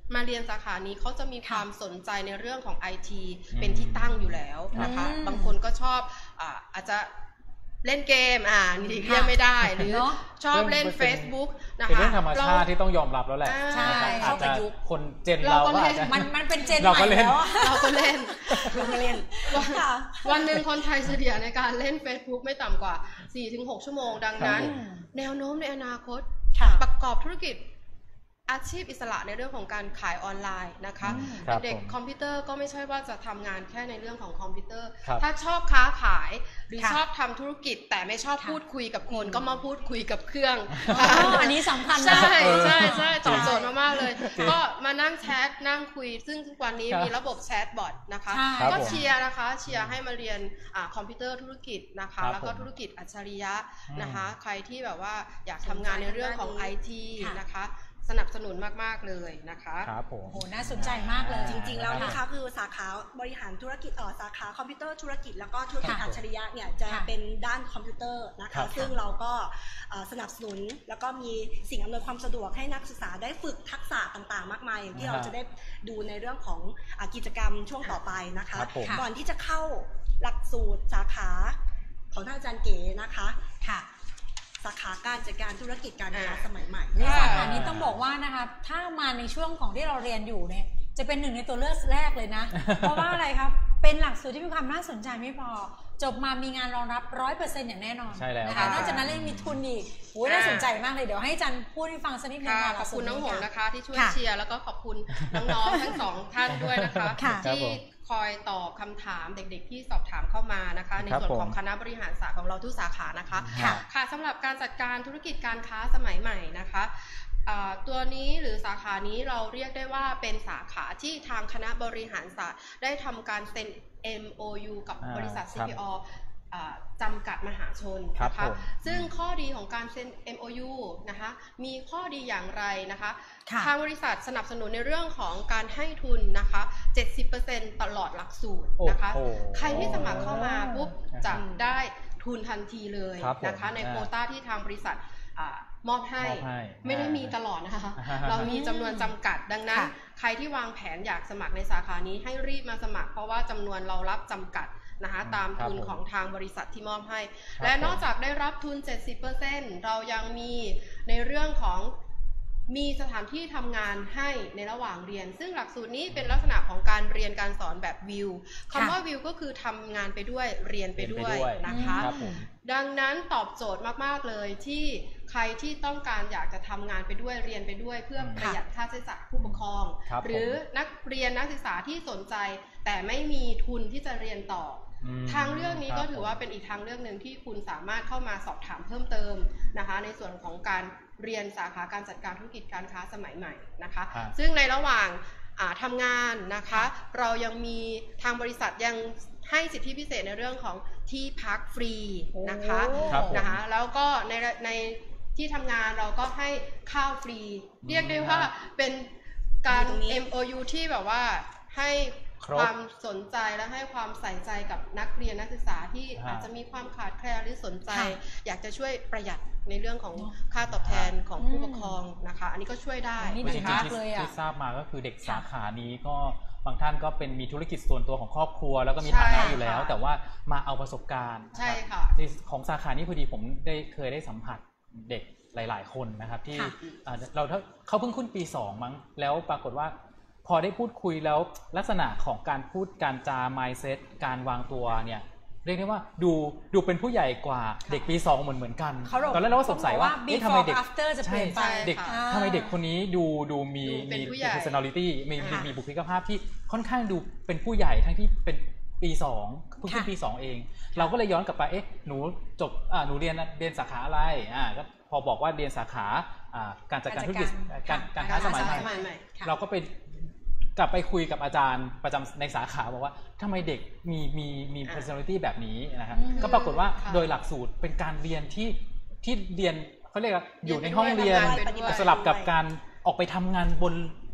S3: มาเรียนสาขานี้เขาจะมีความสนใจในเรื่องของ ไอ ที เป็นที่ตั้งอยู่แล้วนะคะบางคนก็ชอบอ่าอาจจะเล่นเกมอ่านี่เรียกไม่ได้หรือชอบเล่น Facebook นะคะ
S2: เป็นเรื่องธรรมชาติที่ต้องยอมรับแล้วแหละ
S1: ใช่
S2: อาจจะคนเจนเราก็อาจจะ
S1: มันมันเป็นเจนใหม่แล้ว
S3: เราก็เล่น
S4: เราก็เล่น
S3: วันหนึ่งคนไทยเฉลี่ยในการเล่น Facebook ไม่ต่ำกว่า สี่ถึงหก ชั่วโมงดังนั้นแนวโน้มในอนาคตประกอบธุรกิจอาชีพอิสระในเรื่องของการขายออนไลน์นะคะเด็กคอมพิวเตอร์ก็ไม่ใช่ว่าจะทำงานแค่ในเรื่องของคอมพิวเตอร์ถ้าชอบค้าขายหรือชอบทำธุรกิจแต่ไม่ชอบพูดคุยกับคนก็มาพูดคุยกับเครื่อง
S1: อันนี้สำคัญ
S3: ใช่ใช่ใช่ตอบโจทย์มากๆเลยก็มานั่งแชทนั่งคุยซึ่งทุกวันนี้มีระบบแชทบอทนะคะก็เชียร์นะคะเชียร์ให้มาเรียนคอมพิวเตอร์ธุรกิจนะคะแล้วก็ธุรกิจอัจฉริยะนะคะใครที่แบบว่าอยากทำงานในเรื่องของ ไอ ที นะคะสนับสนุนมากๆเลยนะคะ
S2: ครับผม
S1: โอ้น่าสนใจมากเลย
S4: จริงๆแล้วนะคะคือสาขาบริหารธุรกิจเอ่อสาขาคอมพิวเตอร์ธุรกิจแล้วก็ธุรกิจอัจฉริยะเนี่ยจะเป็นด้านคอมพิวเตอร์นะคะซึ่งเราก็สนับสนุนแล้วก็มีสิ่งอำนวยความสะดวกให้นักศึกษาได้ฝึกทักษะต่างๆมากมายอย่างที่เราจะได้ดูในเรื่องของกิจกรรมช่วงต่อไปนะคะก่อนที่จะเข้าหลักสูตรสาขาของท่านอาจารย์เก๋นะคะค่ะสาขาการจัดการธุรกิจการค้าสมัยใหม่
S1: สาขานี้ต้องบอกว่านะคะถ้ามาในช่วงของที่เราเรียนอยู่เนี่ยจะเป็นหนึ่งในตัวเลือกแรกเลยนะ เพราะว่าอะไรครับเป็นหลักสูตรที่มีความน่าสนใจไม่พอจบมามีงานรองรับ ร้อยเปอร์เซ็นต์ อย่างแน่นอน
S2: ใช่แล้ว
S1: นะคะนอกจากนั้นยังมีทุนอีกโอ้น่าสนใจมากเลยเดี๋ยวให้จันพูดให้ฟังสักนิดนึง
S3: ขอบคุณน้องหงนะคะที่ช่วยเชียร์แล้วก็ขอบคุณน้องๆทั้งสองท่านด้วยนะคะที่คอยตอบคำถามเด็กๆที่สอบถามเข้ามานะคะในส่วนของคณะบริหารศาสตร์ของเราทุกสาขานะคะค่ะสำหรับการจัดการธุรกิจการค้าสมัยใหม่นะคะตัวนี้หรือสาขานี้เราเรียกได้ว่าเป็นสาขาที่ทางคณะบริหารศาสตร์ได้ทำการเซ็น เอ็ม โอ ยู กับบริษัท ซี พี โอ จำกัดมหาชนนะคะซึ่งข้อดีของการเซ็น เอ็ม โอ ยู นะคะมีข้อดีอย่างไรนะคะทางบริษัทสนับสนุนในเรื่องของการให้ทุนนะคะ เจ็ดสิบเปอร์เซ็นต์ ตลอดหลักสูตรนะคะใครที่สมัครเข้ามาปุ๊บจะได้ทุนทันทีเลยนะคะในโควต้าที่ทางบริษัทมอบให้ไม่ได้มีตลอดนะคะเรามีจำนวนจำกัดดังนั้นใครที่วางแผนอยากสมัครในสาขานี้ให้รีบมาสมัครเพราะว่าจำนวนเรารับจำกัดนะคะตามทุนของทางบริษัทที่มอบให้และนอกจากได้รับทุน เจ็ดสิบเปอร์เซ็นต์ เรายังมีในเรื่องของมีสถานที่ทำงานให้ในระหว่างเรียนซึ่งหลักสูตรนี้เป็นลักษณะของการเรียนการสอนแบบวิวคำว่าวิวก็คือทำงานไปด้วยเรียนไปด้วยนะคะดังนั้นตอบโจทย์มากๆเลยที่ใครที่ต้องการอยากจะทำงานไปด้วยเรียนไปด้วยเพื่อประหยัดค่าใช้จ่ายผู้ปกครองหรือนักเรียนนักศึกษาที่สนใจแต่ไม่มีทุนที่จะเรียนต่อทางเลือกนี้ก็ถือว่าเป็นอีกทางเลือกหนึ่งที่คุณสามารถเข้ามาสอบถามเพิ่มเติมนะคะในส่วนของการเรียนสาขาการจัดการธุรกิจการค้าสมัยใหม่นะคะซึ่งในระหว่างทำงานนะคะเรายังมีทางบริษัทยังให้สิทธิพิเศษในเรื่องของที่พักฟรีนะคะนะคะแล้วก็ในในที่ทำงานเราก็ให้ข้าวฟรีเรียกได้ว่าเป็นการ เอ็ม โอ ยู ที่แบบว่าให้ความสนใจและให้ความใส่ใจกับนักเรียนนักศึกษาที่อาจจะมีความขาดแคลนหรือสนใจอยากจะช่วยประหยัดในเรื่องของค่าตอบแทนของผู้ปกครองนะคะอันนี้ก็ช่วยได้
S2: จริงๆที่ทราบมาก็คือเด็กสาขานี้ก็บางท่านก็เป็นมีธุรกิจส่วนตัวของครอบครัวแล้วก็มีฐานะอยู่แล้วแต่ว่ามาเอาประสบการณ์
S3: ใช่ค่ะ
S2: ของสาขานี้พอดีผมได้เคยได้สัมผัสเด็กหลายๆคนนะครับที่เราเขาเพิ่งขึ้นปีสองมั้งแล้วปรากฏว่าพอได้พูดคุยแล้วลักษณะของการพูดการจา mindset การวางตัวเนี่ยเรียกได้ว่าดูดูเป็นผู้ใหญ่กว่าเด็กปีสองเหมือนเหมือนกันตอนแรกเราก็สงสัยว่าทำไมเด็ก
S1: after จะเปลี่ยนไป
S2: เด็กทำไมเด็กคนนี้ดูดูมีมี personality มีมีบุคลิกภาพที่ค่อนข้างดูเป็นผู้ใหญ่ทั้งที่เป็นปีสองเพิ่งขึ้นปีสองเองเราก็เลยย้อนกลับไปเอ๊ะหนูจบอ่าหนูเรียนเรียนสาขาอะไรอ่าก็พอบอกว่าเรียนสาขาอ่าการจัดการธุรกิจการการค้าสมัยใหม่เราก็ไปกลับไปคุยกับอาจารย์ประจำในสาขาบอกว่าทำไมเด็กมีมีมี personality แบบนี้นะครับก็ปรากฏว่าโดยหลักสูตรเป็นการเรียนที่ที่เรียนเขาเรียกว่าอยู่ในห้องเรียนสลับกับการออกไปทำงานบน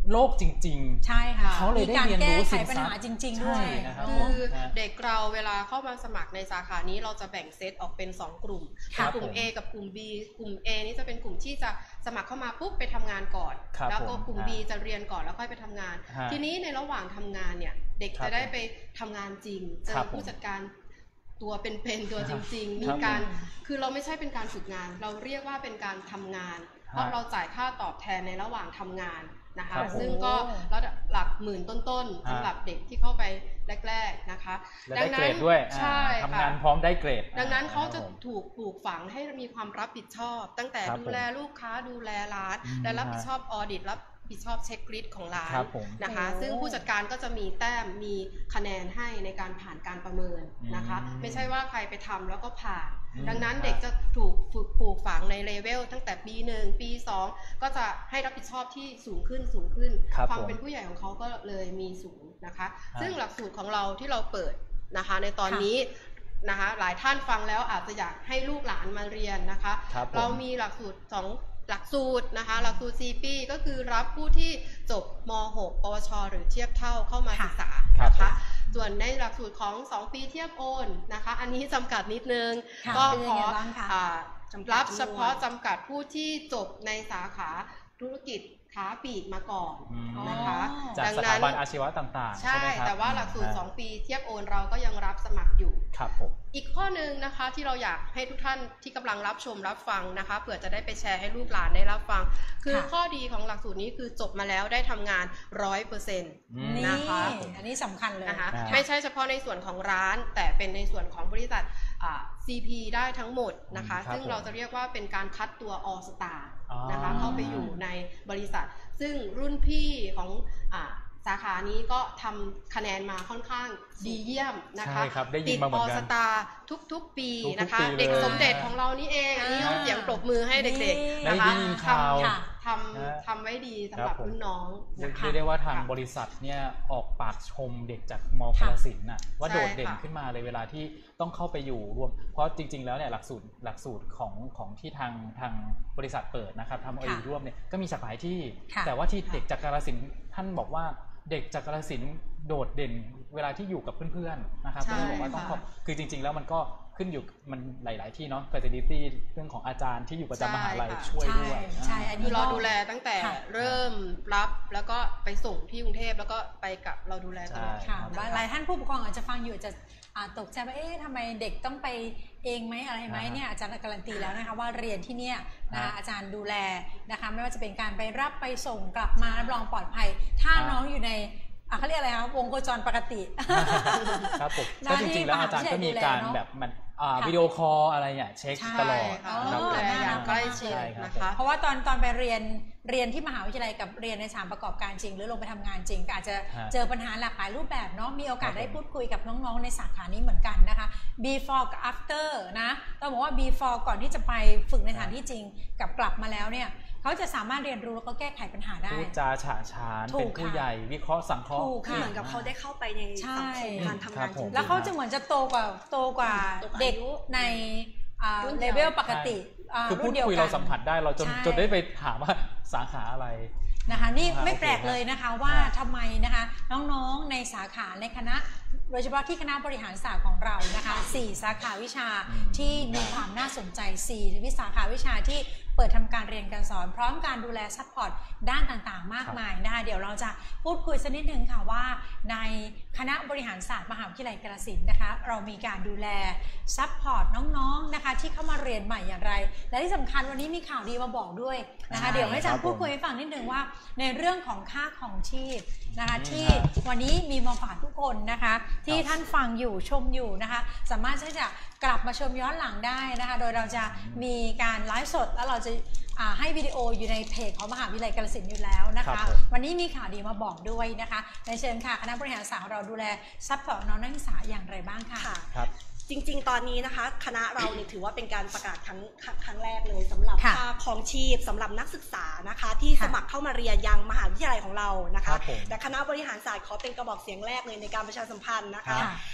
S2: โลกจริงๆ
S1: ใช่ค่ะ
S2: เขาเลยได้เรียนรู้สิ่ง
S1: ปัญหาจริงๆด้วย
S3: คือเด็กเราเวลาเข้ามาสมัครในสาขานี้เราจะแบ่งเซตออกเป็นสองกลุ่มกลุ่ม A กับกลุ่ม B กลุ่ม A นี่จะเป็นกลุ่มที่จะสมัครเข้ามาปุ๊บไปทำงานก่อนแล้วก็กลุ่ม B จะเรียนก่อนแล้วค่อยไปทำงานทีนี้ในระหว่างทำงานเนี่ยเด็กจะได้ไปทำงานจริงเจอผู้จัดการตัวเป็นๆตัวจริงๆมีการคือเราไม่ใช่เป็นการฝึกงานเราเรียกว่าเป็นการทำงานเพราะเราจ่ายค่าตอบแทนในระหว่างทำงานนะคะซึ่งก็ระดับหลักหมื่นต้นๆสำหรับเด็กที่เข้าไปแรกๆนะคะ
S2: ดังนั้นด้วย
S3: ใช่
S2: ทำงานพร้อมได้เกรด
S3: ดังนั้นเขาจะถูกปลูกฝังให้มีความรับผิดชอบตั้งแต่ดูแลลูกค้าดูแลร้านและรับผิดชอบออดิตรับผิดชอบเช็คลิสต์ของร้านนะคะซึ่งผู้จัดการก็จะมีแต้มมีคะแนนให้ในการผ่านการประเมินนะคะไม่ใช่ว่าใครไปทำแล้วก็ผ่านดังนั้นเด็กจะถูกฝึกปลูกฝังในเลเวลตั้งแต่ปีหนึ่งปีสองก็จะให้รับผิดชอบที่สูงขึ้นสูงขึ้นความเป็นผู้ใหญ่ของเขาก็เลยมีสูงนะคะซึ่งหลักสูตรของเราที่เราเปิดนะคะในตอนนี้นะคะหลายท่านฟังแล้วอาจจะอยากให้ลูกหลานมาเรียนนะคะเรามีหลักสูตรสองหลักสูตรนะคะหลักสูตร ซี พี ก็คือรับผู้ที่จบม หก ปวชหรือเทียบเท่าเข้ามาศึกษานะคะส่วนในหลักสูตรของสองปีเทียบโอนนะคะอันนี้จำกัดนิดนึงก็ขอรับเฉพาะจำกัดผู้ที่จบในสาขาธุรกิจค้าปลีกมาก่อนนะคะ
S2: จากสถาบันอาชีวะต่างๆ
S3: ใช่แต่ว่าหลักสูตรสองปีเทียบโอนเราก็ยังรับสมัครอยู่
S2: ครับผม
S3: อีกข้อหนึ่งนะคะที่เราอยากให้ทุกท่านที่กำลังรับชมรับฟังนะคะเผื่อจะได้ไปแชร์ให้ลูกหลานได้รับฟังคือข้อดีของหลักสูตรนี้คือจบมาแล้วได้ทำงานร้อยเปอร์เซ็นต์นะคะ
S1: อันนี้สำคัญเลย
S3: นะคะไม่ใช่เฉพาะในส่วนของร้านแต่เป็นในส่วนของบริษัท ซี พี ได้ทั้งหมดนะคะซึ่งเราจะเรียกว่าเป็นการคัดตัว All Star นะคะเข้าไปอยู่ในบริษัทซึ่งรุ่นพี่ของอ่าสาขานี้ก็ทำคะแนนมาค่อนข้างดีเยี่ยมนะคะ
S2: ติด
S3: ออสตาทุกๆปีนะคะเด็กสมเด็จของเรานี่เองอันนี้ต้องเสียงปรบมือให้เด็กๆนะคะทำทำทำไว้ดีสำหรับรุ่นน้อง
S2: เรียกได้ว่าทางบริษัทเนี่ยออกปากชมเด็กจากม.กาฬสินธุ์น่ะว่าโดดเด่นขึ้นมาเลยเวลาที่ต้องเข้าไปอยู่รวมเพราะจริงๆแล้วเนี่ยหลักสูตรหลักสูตรของของที่ทางทางบริษัทเปิดนะครับทำเอาอยู่ร่วมเนี่ยก็มีสาขาที่แต่ว่าที่เด็กจากกาฬสินธุ์ท่านบอกว่าเด็กจากกาฬสินธุ์โดดเด่นเวลาที่อยู่กับเพื่อนๆนะครับก็บอกว่าต้องคือจริงๆแล้วมันก็ขึ้นอยู่มันหลายๆที่เนาะ facility เรื่องของอาจารย์ที่อยู่ประจำมหาลัยช่วยด้วย
S3: ใช่อันนี้เราดูแลตั้งแต่เริ่มรับแล้วก็ไปส่งที่กรุงเทพแล้วก็ไปกับเราดูแลตลอด
S1: ค่ะหลายท่านผู้ปกครองอาจจะฟังอยู่จะตกใจว่าเอ๊ะทำไมเด็กต้องไปเองไหมอะไรไหมเนี่ยอาจารย์การันตีแล้วนะคะว่าเรียนที่เนี่ยนะคะอาจารย์ดูแลนะคะไม่ว่าจะเป็นการไปรับไปส่งกลับมารับรองปลอดภัยถ้าน้องอยู่ในเขาเรียกอะไรคะวงโคจรปกติ
S2: ครับผมก็จริงๆแล้วอาจารย์ก็มีการแบบมันวิดีโอคอลอะไรเนี่ยเช็คตลอด
S3: ดูแลอย่างใกล้ชิดนะคะ
S1: เพราะว่าตอนตอนไปเรียนเรียนที่มหาวิทยาลัยกับเรียนในสถานประกอบการจริงหรือลงไปทำงานจริงก็อาจจะเจอปัญหาหลากหลายรูปแบบเนาะมีโอกาสได้พูดคุยกับน้องๆในสาขานี้เหมือนกันนะคะ before กับ after นะต้องบอกว่า before ก่อนที่จะไปฝึกในสถานที่จริงกับกลับมาแล้วเนี่ยเขาจะสามารถเรียนรู้แล้วก็แก้ไขปัญหาได้
S2: พูดจาฉะฉานเป็นผู้ใหญ่วิเคราะห์สังเคราะห์
S4: เหมือนกับเขาได้เข้าไปในสังคมการทำงานจริง
S1: แล้วเขาจะเหมือนจะโตกว่าโตกว่าเด็กในเลเวลปกติ
S2: คือพูดคุยเราสัมผัสได้เราจนจนได้ไปถามว่าสาขาอะไร
S1: นะคะนี่ไม่แปลกเลยนะคะว่าทำไมนะคะน้องๆในสาขาในคณะโดยเฉพาะที่คณะบริหารศาสตร์ของเรานะคะสี่สาขาวิชาที่มีความน่าสนใจสี่วิสาขาวิชาที่เปิดทำการเรียนการสอนพร้อมการดูแลซัพพอร์ตด้านต่างๆมากมายนะคะเดี๋ยวเราจะพูดคุยสักนิดนึงค่ะว่าในคณะบริหารศาสตร์มหาวิทยาลัยกาฬสินธุ์นะคะเรามีการดูแลซัพพอร์ตน้องๆนะคะที่เข้ามาเรียนใหม่อย่างไรและที่สำคัญวันนี้มีข่าวดีมาบอกด้วยนะคะเดี๋ยวให้อาจารย์พูดคุยให้ฟังนิดนึงว่าในเรื่องของค่าของชีพนะคะที่วันนี้มีมาฝากทุกคนนะคะที่ท่านฟังอยู่ชมอยู่นะคะสามารถที่จะกลับมาชมย้อนหลังได้นะคะโดยเราจะมีการไลฟ์สดแล้วเราจะให้วิดีโออยู่ในเพจของมหาวิทยาลัยกาฬสินธุ์อยู่แล้วนะคะวันนี้มีข่าวดีมาบอกด้วยนะคะในเชิญค่ะคณะบริหารศาสตร์เราดูแลซัพพอร์ตน้องนักศึกษาอย่างไรบ้างค่ะ
S4: ครับจริงๆตอนนี้นะคะคณะเราเนี่ยถือว่าเป็นการประกาศครั้งครั้งแรกเลยสำหรับค่าครองชีพสำหรับนักศึกษานะคะที่สมัครเข้ามาเรียนยังมหาวิทยาลัยของเรานะคะแต่คณะบริหารศาสตร์ขอเป็นกระบอกเสียงแรกเลยในการประชาสัมพันธ์นะคะ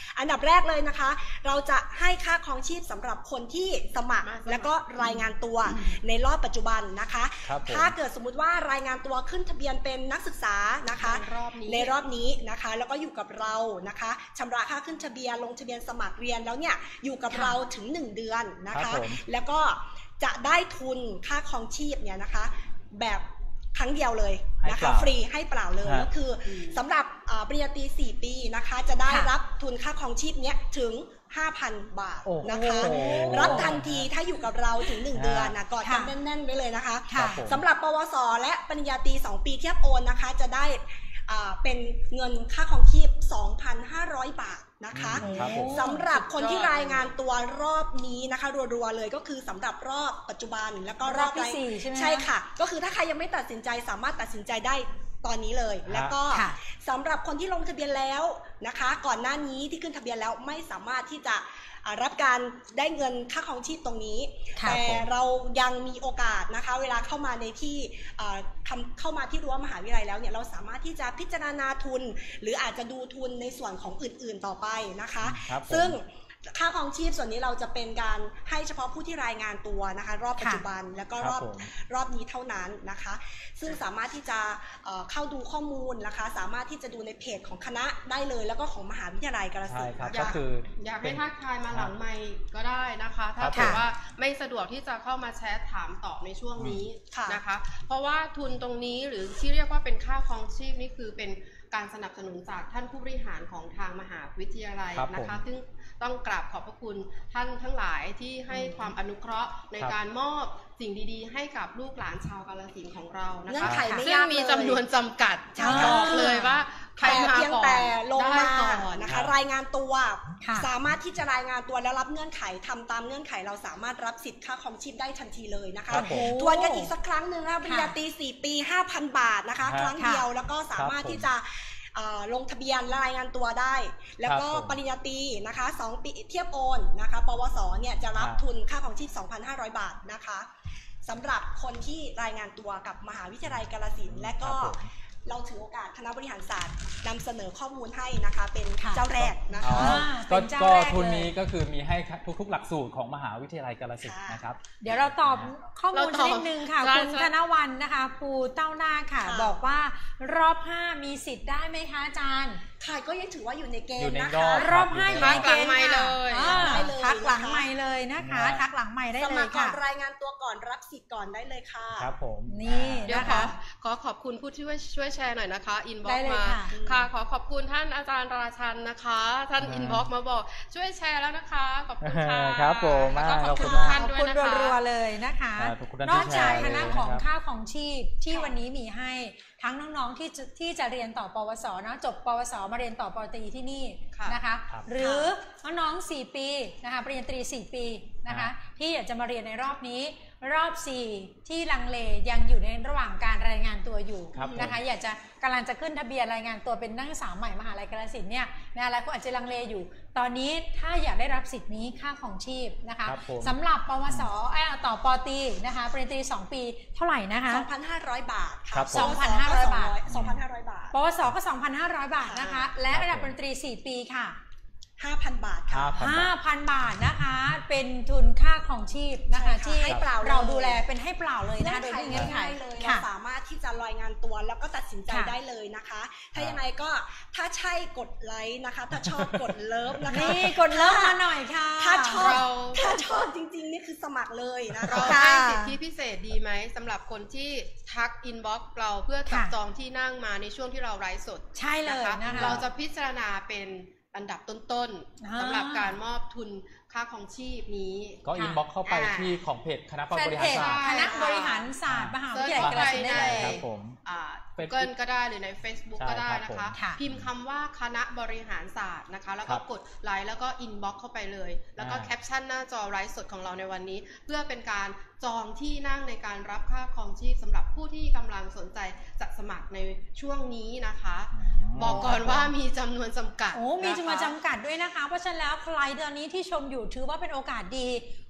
S4: อันดับแรกเลยนะคะ เราจะให้ค่าครองชีพสำหรับคนที่สมัครและก็รายงานตัวในรอบปัจจุบันนะคะถ้าเกิดสมมุติว่ารายงานตัวขึ้นทะเบียนเป็นนักศึกษานะคะในรอบนี้นะคะแล้วก็อยู่กับเรานะคะชำระค่าขึ้นทะเบียนลงทะเบียนสมัครเรียนแล้วเนี่ยอยู่กับเราถึงหนึ่งเดือนนะคะแล้วก็จะได้ทุนค่าครองชีพเนี่ยนะคะแบบครั้งเดียวเลยนะคะฟรีให้เปล่าเลยก็คือสำหรับปริญญาตรีสี่ปีนะคะจะได้รับทุนค่าครองชีพเนี้ยถึง ห้าพัน บาทนะคะรับทันทีถ้าอยู่กับเราถึงหนึ่งเดือนนะกอดกันแน่นๆไว้เลยนะคะสำหรับปวสและปริญญาตรีสองปีเทียบโอนนะคะจะได้เป็นเงินค่าครองชีพ สองพันห้าร้อย บาทนะคะสำหรับคนที่รายงานตัวรอบนี้นะคะรัวๆเลยก็คือสำหรับรอบปัจจุบันแล้วก็รอบที่สี่ใช่ไหมใช่ค่ะก็คือถ้าใครยังไม่ตัดสินใจสามารถตัดสินใจได้ตอนนี้เลยแล้วก็สำหรับคนที่ลงทะเบียนแล้วนะคะก่อนหน้านี้ที่ขึ้นทะเบียนแล้วไม่สามารถที่จะรับการได้เงินค่าครองชีพตรงนี้แต่เรายังมีโอกาสนะคะเวลาเข้ามาในที่เข้ามาที่รั้วมหาวิทยาลัยแล้วเนี่ยเราสามารถที่จะพิจารณาทุนหรืออาจจะดูทุนในส่วนของอื่นๆต่อไปนะคะซึ่งค่าครองชีพส่วนนี้เราจะเป็นการให้เฉพาะผู้ที่รายงานตัวนะคะรอบปัจจุบันแล้วก็รอบรอบนี้เท่านั้นนะคะซึ่งสามารถที่จะเข้าดูข้อมูลนะคะสามารถที่จะดูในเพจของคณะได้เลยแล้วก็ของมหาวิทยาลัยกาฬสินธุ์
S3: อยากอยากให้ทักทายมาหลังไมค์ก็ได้นะคะถ้าถือว่าไม่สะดวกที่จะเข้ามาแชทถามตอบในช่วงนี้นะคะเพราะว่าทุนตรงนี้หรือที่เรียกว่าเป็นค่าครองชีพนี่คือเป็นการสนับสนุนจากท่านผู้บริหารของทางมหาวิทยาลัยนะคะซึ่งต้องกราบขอบพระคุณท่านทั้งหลายที่ให้ความอนุเคราะห์ในการมอบสิ่งดีๆให้กับลูกหลานชาวกาฬสินธุ์ของเรานะคะซึ่งมีจำนวนจำกัดบอกเลยว่าใครมาก่อนลงมา
S4: นะคะรายงานตัวสามารถที่จะรายงานตัวแล้วรับเงื่อนไขทำตามเงื่อนไขเราสามารถรับสิทธิ์ค่าครองชีพได้ทันทีเลยนะคะทวนกันอีกสักครั้งหนึ่งนะปริญญาตรีสี่ปี ห้าพัน บาทนะคะครั้งเดียวแล้วก็สามารถที่จะลงทะเบียนรายงานตัวได้แล้วก็ปริญญาตรีนะคะสองปีเทียบโอนนะคะปวสเนี่ยจะรับทุนค่าครองชีพ สองพันห้าร้อย บาทนะคะสำหรับคนที่รายงานตัวกับมหาวิทยาลัยกาฬสินธุ์และก็เราถือโอกาสคณะบริหารศาสตร์นำเสนอข้อมูลให้นะคะเป็นเจ้าแรกนะคะ
S2: ก็ทุนนี้ก็คือมีให้ทุกๆหลักสูตรของมหาวิทยาลัยกาฬสินธุ์นะครับ
S1: เดี๋ยวเราตอบข้อมูลนิดนึงค่ะคุณธนวรรณนะคะปูเต้าหน้าค่ะบอกว่ารอบห้ามีสิทธิ์ได้ไหมคะอาจารย์
S4: ค่ะก็ยังถือว่าอยู่ในเกณฑ์นะคะ
S1: รอบห้าอยู่ในเกณฑ์
S3: เลย
S1: ทักหลังไม่เลยนะคะทักหลังไม่ได้เลยค่ะ
S4: รายงานตัวก่อนรับสิทธิ์ก่อนได้เลยค่ะ
S2: ครับผม
S1: นี่
S3: เดี๋ยวขอขอขอบคุณผู้ที่ช่วยแชร์หน่อยนะคะอินบ็อกซ์มาค่ะขอขอบคุณท่านอาจารย์ราชันนะคะท่านอินบ็อกซ์มาบอกช่วยแชร์แล้วนะคะขอบคุณค่ะ
S2: ครับผม
S3: ขอบคุณทุกท่านด้วยนะคะ
S1: รัวๆเลยนะคะนอกจากคณะของค่าของชีพที่วันนี้มีให้ทั้งน้องๆที่ที่จะเรียนต่อปวสเนาะจบปวสมาเรียนต่อปวตรีที่นี่นะคะหรือน้องๆสี่ปีนะคะปริญญาตรีสี่ปีนะคะที่อยากจะมาเรียนในรอบนี้รอบสี่ที่ลังเลยังอยู่ในระหว่างการรายงานตัวอยู่นะคะอยากจะกำลังจะขึ้นทะเบียนรายงานตัวเป็นนักศึกษาใหม่มหาลัยกาฬสินธุ์เนี่ยนะหลายคนอาจจะลังเลอยู่ตอนนี้ถ้าอยากได้รับสิทธิ์นี้ค่าของชีพนะคะสำหรับปวสต่อปตรีนะคะปริญญาตรีสองปีเท่าไหร่นะคะ
S4: สองพันห้าร้อย บาทค่ะ
S1: สองพันห้าร้อย บาท
S4: สองพันห้าร้อย บาท
S1: ปวสก็ สองพันห้าร้อย บาทนะคะและระดับปริญญาตรีสี่ปีค่ะ
S4: ห้าพัน บาทค่ะ
S1: ห้าพัน บาทนะคะเป็นทุนค่าของชีพนะคะที่เราดูแลเป็นให้เปล่าเลยนะคะโดยไม่มีเงื่อนไข
S4: เลยเราสามารถที่จะรายงานตัวแล้วก็ตัดสินใจได้เลยนะคะถ้ายังไงก็ถ้าใช่กดไลค์นะคะถ้าชอบกดเลิฟนะคะ
S1: นี่กดเลิฟมาหน่อยค่ะ
S4: ถ้าชอบถ้าชอบจริงๆนี่คือสมัครเลยนะคะ
S3: เราให้สิทธิพิเศษดีไหมสำหรับคนที่ทักอินบ็อกซ์เราเพื่อจับจองที่นั่งมาในช่วงที่เราไลฟ์สด
S1: ใช่เลยนะคะ
S3: เราจะพิจารณาเป็นอันดับต้นๆสำหรับการมอบทุนค่าของชีพนี้
S2: ก็อินบ็อกซ์เข้าไปที่ของเพจคณะบริหารศาสตร์
S1: คณะบริหารศาสตร์มหาวิทยาลัยกาฬสินธุ์ได้เลย
S3: ครับผมเกิลก็ได้หรือใน Facebook ก็ได้นะคะพิมพ์คำว่าคณะบริหารศาสตร์นะคะแล้วก็กดไลค์แล้วก็อินบ็อกซ์เข้าไปเลยแล้วก็แคปชั่นหน้าจอไลฟ์สดของเราในวันนี้เพื่อเป็นการจองที่นั่งในการรับค่าครองชีพสำหรับผู้ที่กำลังสนใจจะสมัครในช่วงนี้นะคะบอกก่อนว่ามีจำนวนจำกัด
S1: โอ้มีจำนวนจำกัดด้วยนะคะเพราะฉะนั้นแล้วใครตอนนี้ที่ชมอยู่ถือว่าเป็นโอกาสดี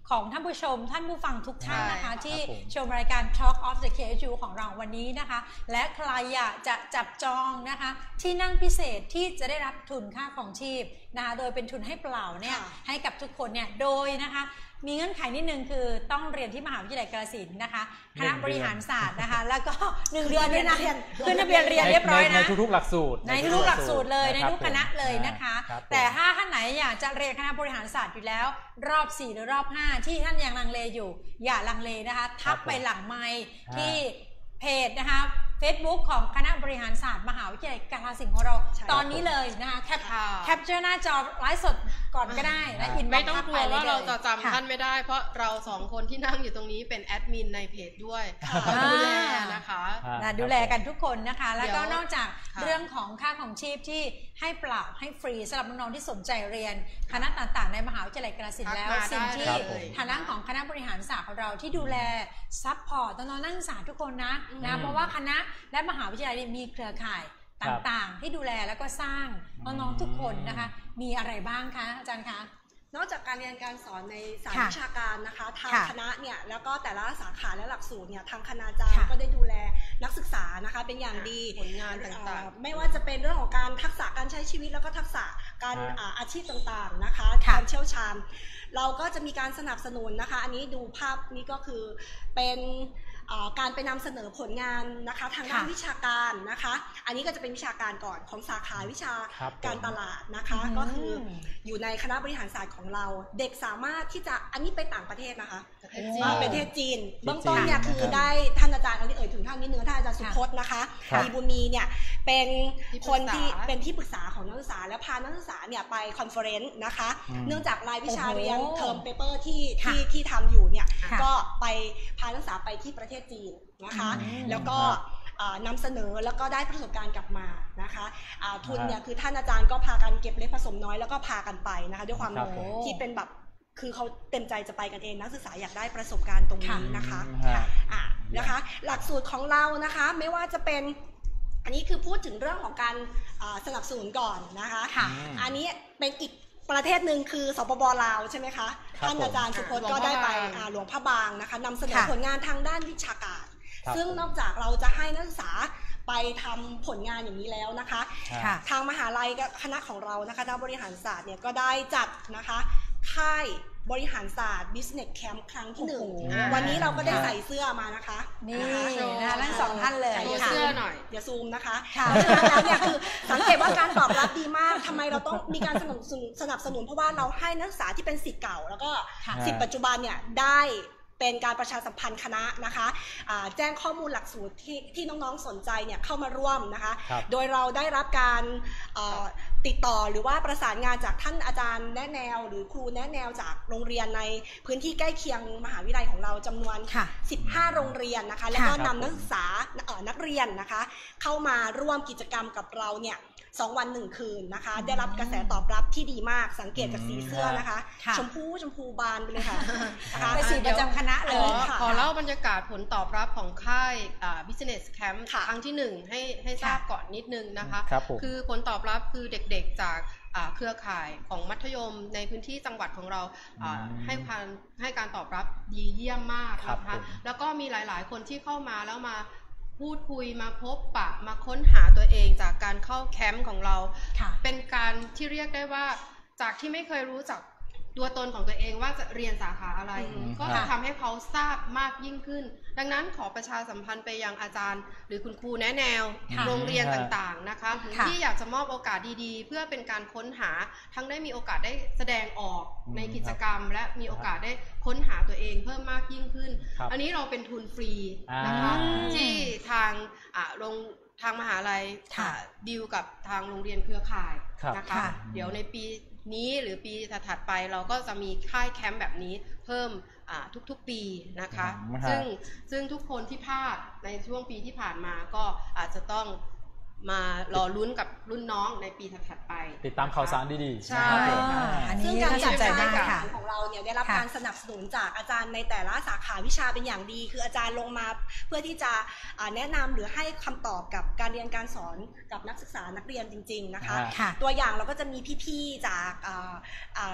S1: ของท่านผู้ชมท่านผู้ฟังทุกท่านนะคะ
S3: ใช่
S1: ที่
S2: ครับผม
S1: ชมรายการ Talk of the เค เอส ยู ของเราวันนี้นะคะและใครอยากจะจับจองนะคะที่นั่งพิเศษที่จะได้รับทุนค่าของชีพนะคะโดยเป็นทุนให้เปล่าเนี่ย
S4: ค่ะ
S1: ให้กับทุกคนเนี่ยโดยนะคะมีเงื่อนไขนิดนึงคือต้องเรียนที่มหาวิทยาลัยกาฬสินธุ์นะคะคณะบริหารศาสตร์นะคะแล้วก็หนึ่งเดือนด้วยนะขึ้นทะเบียนเรียนเรียบร้อยนะ
S2: ในทุกๆหลักสูตร
S1: ในทุกหลักสูตรเลยในทุกคณะเลยนะคะ
S2: รับผม
S1: แต่ถ้าท่านไหนอยากจะเรียนคณะบริหารศาสตร์อยู่แล้วรอบสี่หรือรอบห้าที่ท่านยังลังเลอยู่อย่าลังเลนะคะทักไปหลังไมค์ที่เพจนะคะ Facebook ของคณะบริหารศาสตร์มหาวิทยาลัยกาฬสินธุ์ของเราตอนนี้เลยนะคะแคป
S3: ค่ะ
S1: แคปเจอร์หน้าจอไลฟ์สดก่อนก็ได้และอินบ็
S3: ไม่
S1: อกซ์
S3: ต้อง
S1: ทัก
S3: กลั
S1: ไป
S3: ว
S1: เลย
S3: ว่าเราจะ
S1: ค่ะ
S3: จำท่านไม่ได้ เพราะเราสองคนที่นั่งอยู่ตรงนี้เป็นแอดมินในเพจด้วย
S1: อ่า
S3: ดูแลนะคะ
S1: นะดูแลกันทุกคนนะคะ แล้วก็
S3: เดี๋ยวน
S1: อกจาก
S3: ค่ะ
S1: เรื่องของค่าของชีพที่ให้เปล่าให้ฟรีสำหรับน้องๆที่สนใจเรียนคณะต่างๆในมหาวิทยาลัยกาฬสินธุ์แล้ว
S3: ทักมา
S1: สิ่ง
S3: ได้
S1: ที่
S2: ครับผม
S1: ทางด้านของคณะบริหารศาสตร์ของเราที่ดูแลซัพพอร์ตน้องๆนักศึกษาทุกคนนะ
S3: อืม
S1: นะเพราะว่าคณะและมหาวิทยาลัยมีเครือข่ายต่างๆ ที่ดูแลแล้วก็สร้างน้องๆทุกคนนะคะมีอะไรบ้างคะอาจารย์คะ
S4: นอกจากการเรียนการสอนในสาย
S1: ค่ะ
S4: วิชาการนะคะทาง
S1: ค่ะ
S4: คณะเนี่ยแล้วก็แต่ละสาขาและหลักสูตรเนี่ยทางคณาจารย์
S1: ค่ะ
S4: ก็ได้ดูแลนักศึกษานะคะเป็นอย่างดี
S3: ผลงานต่างๆ
S4: เอ่อไม่ว่าจะเป็นเรื่องของการทักษะการใช้ชีวิตแล้วก็ทักษะการ
S2: ค่ะ
S4: อ่าอาชีพต่างๆนะคะ
S1: ค่ะ
S4: การเชี่ยวชาญเราก็จะมีการสนับสนุนนะคะ อันนี้ดูภาพนี้ก็คือเป็นอ่าการไปนำเสนอผลงานนะคะทางด้าน
S1: ค่ะ
S4: วิชาการนะคะ อันนี้ก็จะเป็นวิชาการก่อนของสาขาวิชา
S2: ครับผม
S4: การตลาดนะคะ ก็คืออยู่ในคณะบริหารศาสตร์ของเรา เด็กสามารถที่จะอันนี้ไปต่างประเทศนะคะ
S3: ประเทศจีน
S4: อ่าประเทศจีน
S2: จีน
S4: เบื้องต้นเนี่ย
S2: นะครับ
S4: คือได้ท่านอาจารย์อันนี้เอ่ยถึงท่านนิดนึงท่านอาจารย์สุพจน์นะคะ
S2: ครับ
S4: ดีบุญมีเนี่ยเป็น
S3: ที่ปรึกษา
S4: คนที่เป็นที่ปรึกษาของนักศึกษาและพานักศึกษาเนี่ยไปคอนเฟอเรนซ์นะคะ
S2: อืม
S4: เนื่องจากรายวิชา
S1: โอ้โห
S4: เรียนเทอมเปเปอร์ที่
S1: ค่ะ
S4: ที่ที่ทำอยู่เนี่ย
S1: ค่ะ
S4: ก็ไปพานักศึกษาไปที่ประเทศจีนนะคะ
S1: อืม
S4: แล้วก็
S2: ครับ
S4: อ่านำเสนอแล้วก็ได้ประสบการณ์กลับมานะคะอ่าทุน
S2: ครับ
S4: เนี่ยคือท่านอาจารย์ก็พากันเก็บเล็กผสมน้อยแล้วก็พากันไปนะคะด้วยความ
S2: ครับผม
S4: ที่เป็นแบบคือเขาเต็มใจจะไปกันเองนักศึกษาอยากได้ประสบการณ์ตรงนี้นะคะ
S2: ค่ะ
S4: อ่ะนะคะหลักสูตรของเรานะคะไม่ว่าจะเป็นอันนี้คือพูดถึงเรื่องของการอ่าสนับสนุนก่อนนะคะ
S1: ค่ะ
S4: อันนี้เป็นอีกประเทศหนึ่งคือสปปลาวใช่ไหมคะ
S2: ครับ
S4: ท่านอาจารย์สุพจน์ก็ได้ไปอ่าหลวงพระบางนะคะนำเสนอ
S1: ค่ะ
S4: ผลงานทางด้านวิชาการ
S2: ครับ
S4: ซึ่งนอกจากเราจะให้นักศึกษาไปทำผลงานอย่างนี้แล้วนะคะ
S1: ค่ะ
S4: ทางมหาลัยกับคณะของเรานะคะด้านบริหารศาสตร์เนี่ยก็ได้จัดนะคะค่ายบริหารศาสตร์ Business Camp ครั้งที่หนึ่ง
S1: โอ้โห
S4: วันนี้เราก็ได้ใส่เสื้อมานะคะ
S1: นี่
S4: นะคะ
S1: นะคะทั้งสองท่านเลย
S3: โชว์
S1: ค่ะ
S3: เสื้อหน่อย
S4: เดี๋ยวซูมนะคะ
S1: ค่ะ
S4: เพราะฉะนั้นแล้วเนี่ยคือสังเกตว่าการตอบรับดีมากทำไมเราต้องมีการสนับสนุนสนับสนุนเพราะว่าเราให้นักศึกษาที่เป็นศิษย์เก่า แล้วก็
S1: ค่ะ
S4: ศิษย์ปัจจุบันเนี่ยได้เป็นการประชาสัมพันธ์คณะนะคะอ่าแจ้งข้อมูลหลักสูตรที่ที่น้องๆสนใจเนี่ยเข้ามาร่วมนะคะ
S2: ครับ
S4: โดยเราได้รับการเอ่อติดต่อหรือว่าประสานงานจากท่านอาจารย์แนะแนว หรือครูแนะแนวจากโรงเรียนในพื้นที่ใกล้เคียงมหาวิทยาลัยของเราจำนวน
S1: ค่ะ
S4: สิบห้า โรงเรียนนะคะ แล้วก็
S2: ครับ
S4: นำนักศึกษาเอ่อนักเรียนนะคะ เข้ามาร่วมกิจกรรมกับเราเนี่ยสองวันหนึ่งคืนนะคะ ได้รับกระแสตอบรับที่ดีมากสังเกตจากสีเสื้อนะคะ
S1: ค่ะ
S4: ชมพูชมพูบานไปเลยค่ะนะคะ
S1: เป็นสีประจำคณะเล
S3: ขอย
S1: ค่ะ
S3: ขอเล่าบรรยากาศผลตอบรับของค่ายอ่า Business Camp
S4: ค่ะ
S3: ครั้งที่หนึ่งให้ให้ทราบก่อนนิดนึงนะคะ
S2: ครับผม
S3: คือผลตอบรับคือเด็กๆจากอ่าเครือข่ายของมัธยมในพื้นที่จังหวัดของเราอ่า
S2: อืม
S3: ให้การให้การตอบรับดีเยี่ยมมาก
S2: ครับ
S3: นะคะ
S2: ผม
S3: แล้วก็มีหลายๆ คนที่เข้ามาแล้วมาพูดคุยมาพบปะมาค้นหาตัวเองจากการเข้าแคมป์ของเรา
S1: ค่ะ
S3: เป็นการที่เรียกได้ว่าจากที่ไม่เคยรู้จักตัวตนของตัวเองว่าจะเรียนสาขาอะไร
S2: อืม
S3: ก็จะทำให้เขาทราบมากยิ่งขึ้น ดังนั้นขอประชาสัมพันธ์ไปยังอาจารย์ หรือคุณครูแนะแนว
S1: ค่ะ
S3: โรงเรียนต่างๆนะคะ
S1: ค่ะ
S3: ที่อยากจะมอบโอกาสดีๆ เพื่อเป็นการค้นหาทั้งได้มีโอกาสได้แสดงออก
S2: อืม
S3: ในกิจกรรม และมีโอกาสได้ค้นหาตัวเองเพิ่มมากยิ่งขึ้น
S2: ครับ
S3: อันนี้เราเป็นทุนฟรีนะคะ
S1: อ่า
S3: ที่ทางอ่าโรงทางมหาลัย
S1: ค่ะ
S3: อ่าดีลกับทางโรงเรียนเครือข่าย
S2: ครับ
S3: นะคะ
S1: ค่ะ
S3: เดี๋ยวในปีนี้หรือปีถัดๆไปเราก็จะมีค่ายแคมป์แบบนี้เพิ่มอ่าทุกๆปีนะคะ
S2: อืมฮะ
S3: ซึ่งซึ่งทุกคนที่พลาดในช่วงปีที่ผ่านมาก็อาจจะต้องมารอลุ้นกับรุ่นน้องในปีถัดๆไป
S2: ติดตามข่าวสารดีๆ
S3: ใช่
S2: นะครับผม
S1: อ่าอัน
S4: ซึ่ง
S1: นี้
S4: การ
S1: น่าส
S4: จัด
S1: นใจ
S4: การ
S1: มาก
S4: แข่ง
S1: ค่ะ
S4: ขันของเราเนี่ยได้รับ
S1: ค่ะ
S4: การสนับสนุนจากอาจารย์ในแต่ละสาขาวิชาเป็นอย่างดี คืออาจารย์ลงมาเพื่อที่จะอ่าแนะนำหรือให้คำตอบกับการเรียนการสอนกับนักศึกษานักเรียนจริงๆนะคะ
S2: อ่า
S1: ค่ะ
S4: ตัวอย่างเราก็จะมีพี่ๆจากอ่าอ่า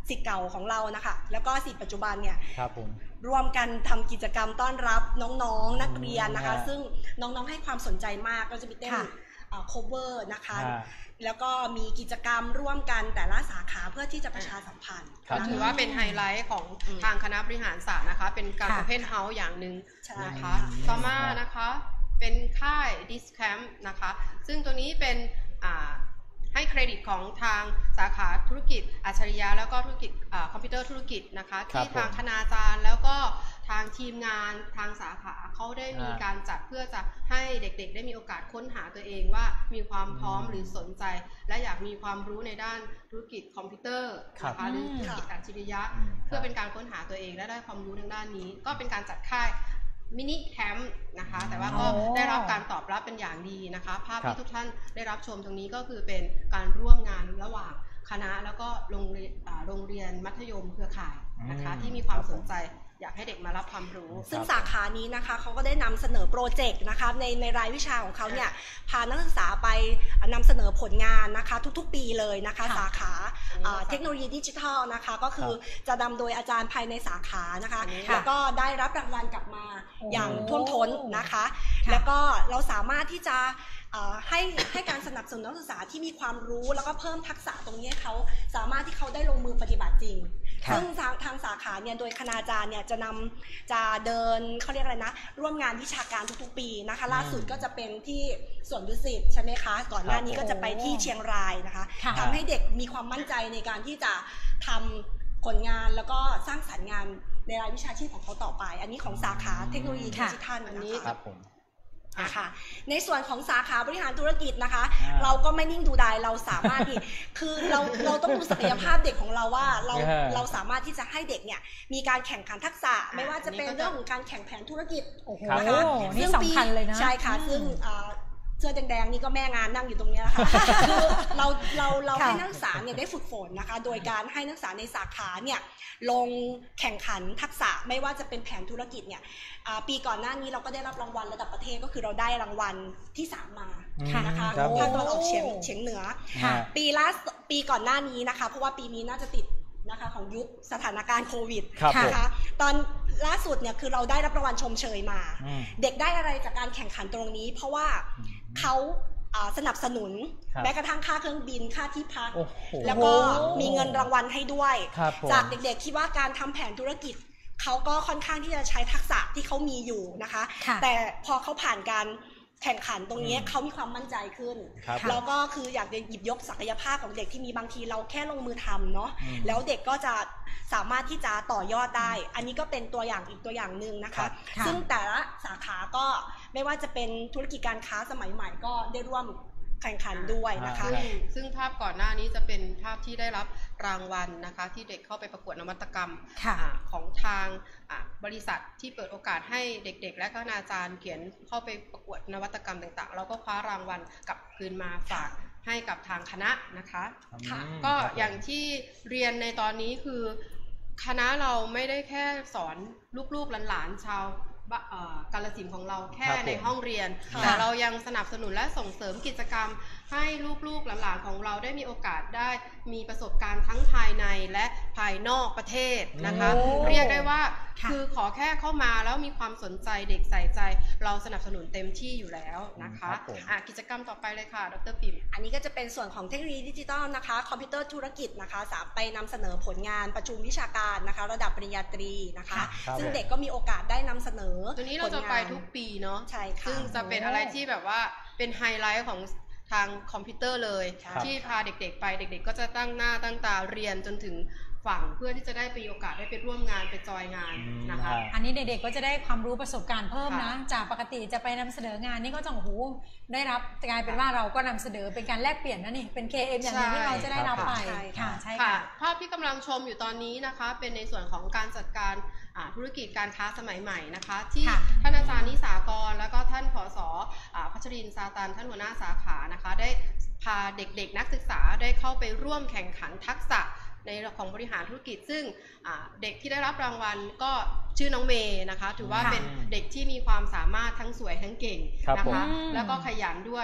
S4: ศิษย์เก่าของเรานะคะแล้วก็ศิษย์ปัจจุบันเนี่ย
S2: ครับผม
S4: ร่วมกันทำกิจกรรมต้อนรับน้องๆนักเรียนนะคะซึ่งน้องๆให้ความสนใจมากก็จะมีเต้นโคเวอร์นะคะแล้วก็มีกิจกรรมร่วมกันแต่ละสาขาเพื่อที่จะประชาสัมพันธ์
S3: ถือว่าเป็นไฮไลท์ของทางคณะบริหารศาสตร์นะคะเป็นการ Open House อย่างหนึ่งนะคะต่อมานะคะเป็นค่าย Discamp นะคะซึ่งตัวนี้เป็นให้เครดิตของทางสาขาธุรกิจอัจฉริยะแล้วก็ธุรกิจคอมพิวเตอร์ธุรกิจนะคะที่ทางคณาจารย์แล้วก็ทางทีมงานทางสาขาเขาได้มีการจัดเพื่อจะให้เด็กๆได้มีโอกาสค้นหาตัวเองว่ามีความพร้อมหรือสนใจและอยากมีความรู้ในด้านธุรกิจคอมพิวเตอร์นะคะหรือธุรกิจอัจฉริยะเพื่อเป็นการค้นหาตัวเองและได้ความรู้ทางด้านนี้ก็เป็นการจัดค่ายมินิแคมป์นะคะแต่ว่าก็ได้รับการตอบรับเป็นอย่างดีนะคะภาพที่ทุกท่านได้รับชมตรงนี้ก็คือเป็นการร่วมงานระหว่างคณะแล้วก็โรงเรียนโรงเรียนมัธยมเครือข่ายนะคะที่มีความสนใจอยากให้เด็กมารับความรู้
S4: ซึ่งสาขานี้นะคะเขาก็ได้นำเสนอโปรเจกต์นะคะในในรายวิชาของเขาเนี่ยพานักศึกษาไปนำเสนอผลงานนะคะทุกๆปีเลยนะคะสาขาเทคโนโลยีดิจิทัลนะคะก็คือจะนำโดยอาจารย์ภายในสาขานะคะแล้วก็ได้รับรางวัลกลับมาอย่างท่วมท้นนะคะแล้วก็เราสามารถที่จะให้ให้การสนับสนุนนักศึกษาที่มีความรู้แล้วก็เพิ่มทักษะตรงนี้เขาสามารถที่เขาได้ลงมือปฏิบัติจริงซึ่งทางทางสาขาเนี่ยโดยคณาจารย์เนี่ยจะนำจะเดินเขาเรียกอะไรนะร่วมงานวิชาการทุกๆปีนะคะล่าสุดก็จะเป็นที่สวนดุสิตใช่ไหมคะก่อนหน้านี้ก็จะไปที่เชียงรายนะคะทำให้เด็กมีความมั่นใจในการที่จะทำผลงานแล้วก็สร้างสรรค์งานในรายวิชาชีพของเขาต่อไปอันนี้ของสาขาเทคโนโลยีดิจิทัลอันนี้นะคะในส่วนของสาขาบริหารธุรกิจนะคะเราก็ไม่นิ่งดูดายเราสามารถที่คือเราเราต้องดูศักยภาพเด็กของเราว่าเราเราสามารถที่จะให้เด็กเนี่ยมีการแข่งขันทักษะไม่ว่าจะเป็นเรื่องของการแข่งแผนธุรกิจ
S1: นะคะนี่สำคัญเลยนะ
S4: ใช่ค่ะซึ่งเสื้อแดงๆนี่ก็แม่งานนั่งอยู่ตรงนี้นะคะคือเราเราเราให้นักศึกษาเนี่ยได้ฝึกฝนนะคะโดยการให้นักศึกษาในสาขาเนี่ยลงแข่งขันทักษะไม่ว่าจะเป็นแผนธุรกิจเนี่ยปีก่อนหน้านี้เราก็ได้รับรางวัลระดับประเทศก็คือเราได้รางวัลที่สามมานะคะภาคตะวันออกเฉียงเฉียงเหนือปีล่าปีก่อนหน้านี้นะคะเพราะว่าปีนี้น่าจะติดนะคะของยุคสถานการณ์โควิดนะคะตอนล่าสุดเนี่ยคือเราได้รับรางวัลชมเชยมาเด็กได้อะไรจากการแข่งขันตรงนี้เพราะว่าเขาสนับสนุนแม้กระทั่งค่าเครื่องบินค่าที่พักแล้วก็มีเงินรางวัลให้ด้วยจากเด็กๆคิดว่าการทำแผนธุรกิจเขาก็ค่อนข้างที่จะใช้ทักษะที่เขามีอยู่นะคะแต่พอเขาผ่านการแข่งขันตรงนี้เขามีความมั่นใจขึ้นแล้วก็คืออยากจะหยิบยกศักยภาพของเด็กที่มีบางทีเราแค่ลงมือทำเนาะแล้วเด็กก็จะสามารถที่จะต่อยอดได้อันนี้ก็เป็นตัวอย่างอีกตัวอย่างหนึ่งนะคะซึ่งแต่ละสาขาก็ไม่ว่าจะเป็นธุรกิจการค้าสมัยใหม่ก็ได้ร่วมแข่งขันด้วยนะคะ
S3: ซึ่งซึ่งภาพก่อนหน้านี้จะเป็นภาพที่ได้รับรางวัลนะคะที่เด็กเข้าไปประกวดนวัตกรรมของทางบริษัทที่เปิดโอกาสให้เด็กๆและคณาจารย์เขียนเข้าไปประกวดนวัตกรรมต่างๆแล้วก็คว้ารางวัลกลับคืนมาฝากให้กับทางคณะนะคะก็อย่างที่เรียนในตอนนี้คือคณะเราไม่ได้แค่สอนลูกๆหลานๆชาวกาฬสินธุ์ของเราแค่ในห้องเรียนแต่เรายังสนับสนุนและส่งเสริมกิจกรรมให้ลูกๆหลานๆของเราได้มีโอกาสได้มีประสบการณ์ทั้งภายในและภายนอกประเทศนะคะเรียกได้ว่าคือขอแค่เข้ามาแล้วมีความสนใจเด็กใส่ใจเราสนับสนุนเต็มที่อยู่แล้วนะคะะกิจกรรมต่อไปเลยค่ะดร.ปิ่ม
S4: อันนี้ก็จะเป็นส่วนของเทคโนโลยีดิจิทัลนะคะคอมพิวเตอร์ธุรกิจนะคะสามไปนำเสนอผลงานประชุมวิชาการนะคะระดับปริญญาตรีนะคะซึ่งเด็กก็มีโอกาสได้นำเสนอ
S3: ตัวนี้เราจะไปทุกปีเนาะ
S4: ใช่ค่ะ
S3: ซึ่งจะเป็นอะไรที่แบบว่าเป็นไฮไลท์ของทางคอมพิวเตอร์เลยที่พาเด็กๆไปเด็กๆก็จะตั้งหน้าตั้งตาเรียนจนถึงฝั่งเพื่อที่จะได้ไปโอกาสได้ไปร่วมงานไปจอยงานนะคะ
S1: อันนี้เด็กๆก็จะได้ความรู้ประสบการณ์เพิ่มนะจากปกติจะไปนำเสนองานนี่ก็จะโอ้โหได้รับกลายเป็นว่าเราก็นำเสนอเป็นการแลกเปลี่ยนนะนี่เป็น เค เอ็ม อย่างนึงที่เราจะได้รับไปค่ะใช่ค่ะ
S3: ภาพที่กำลังชมอยู่ตอนนี้นะคะเป็นในส่วนของการจัดการธุรกิจการค้าสมัยใหม่นะคะที่ท่านอาจารย์นิสากรแล้วก็ท่านผอ.พัชรินทร์ซาตันท่านหัวหน้าสาขานะคะได้พาเด็กๆนักศึกษาได้เข้าไปร่วมแข่งขันทักษะในของบริหารธุรกิจซึ่งเด็กที่ได้รับรางวัลก็ชื่อน้องเมย์นะคะถือว่าเป็นเด็กที่มีความสามารถทั้งสวยทั้งเก่งนะคะแล้วก็ขยันด้วย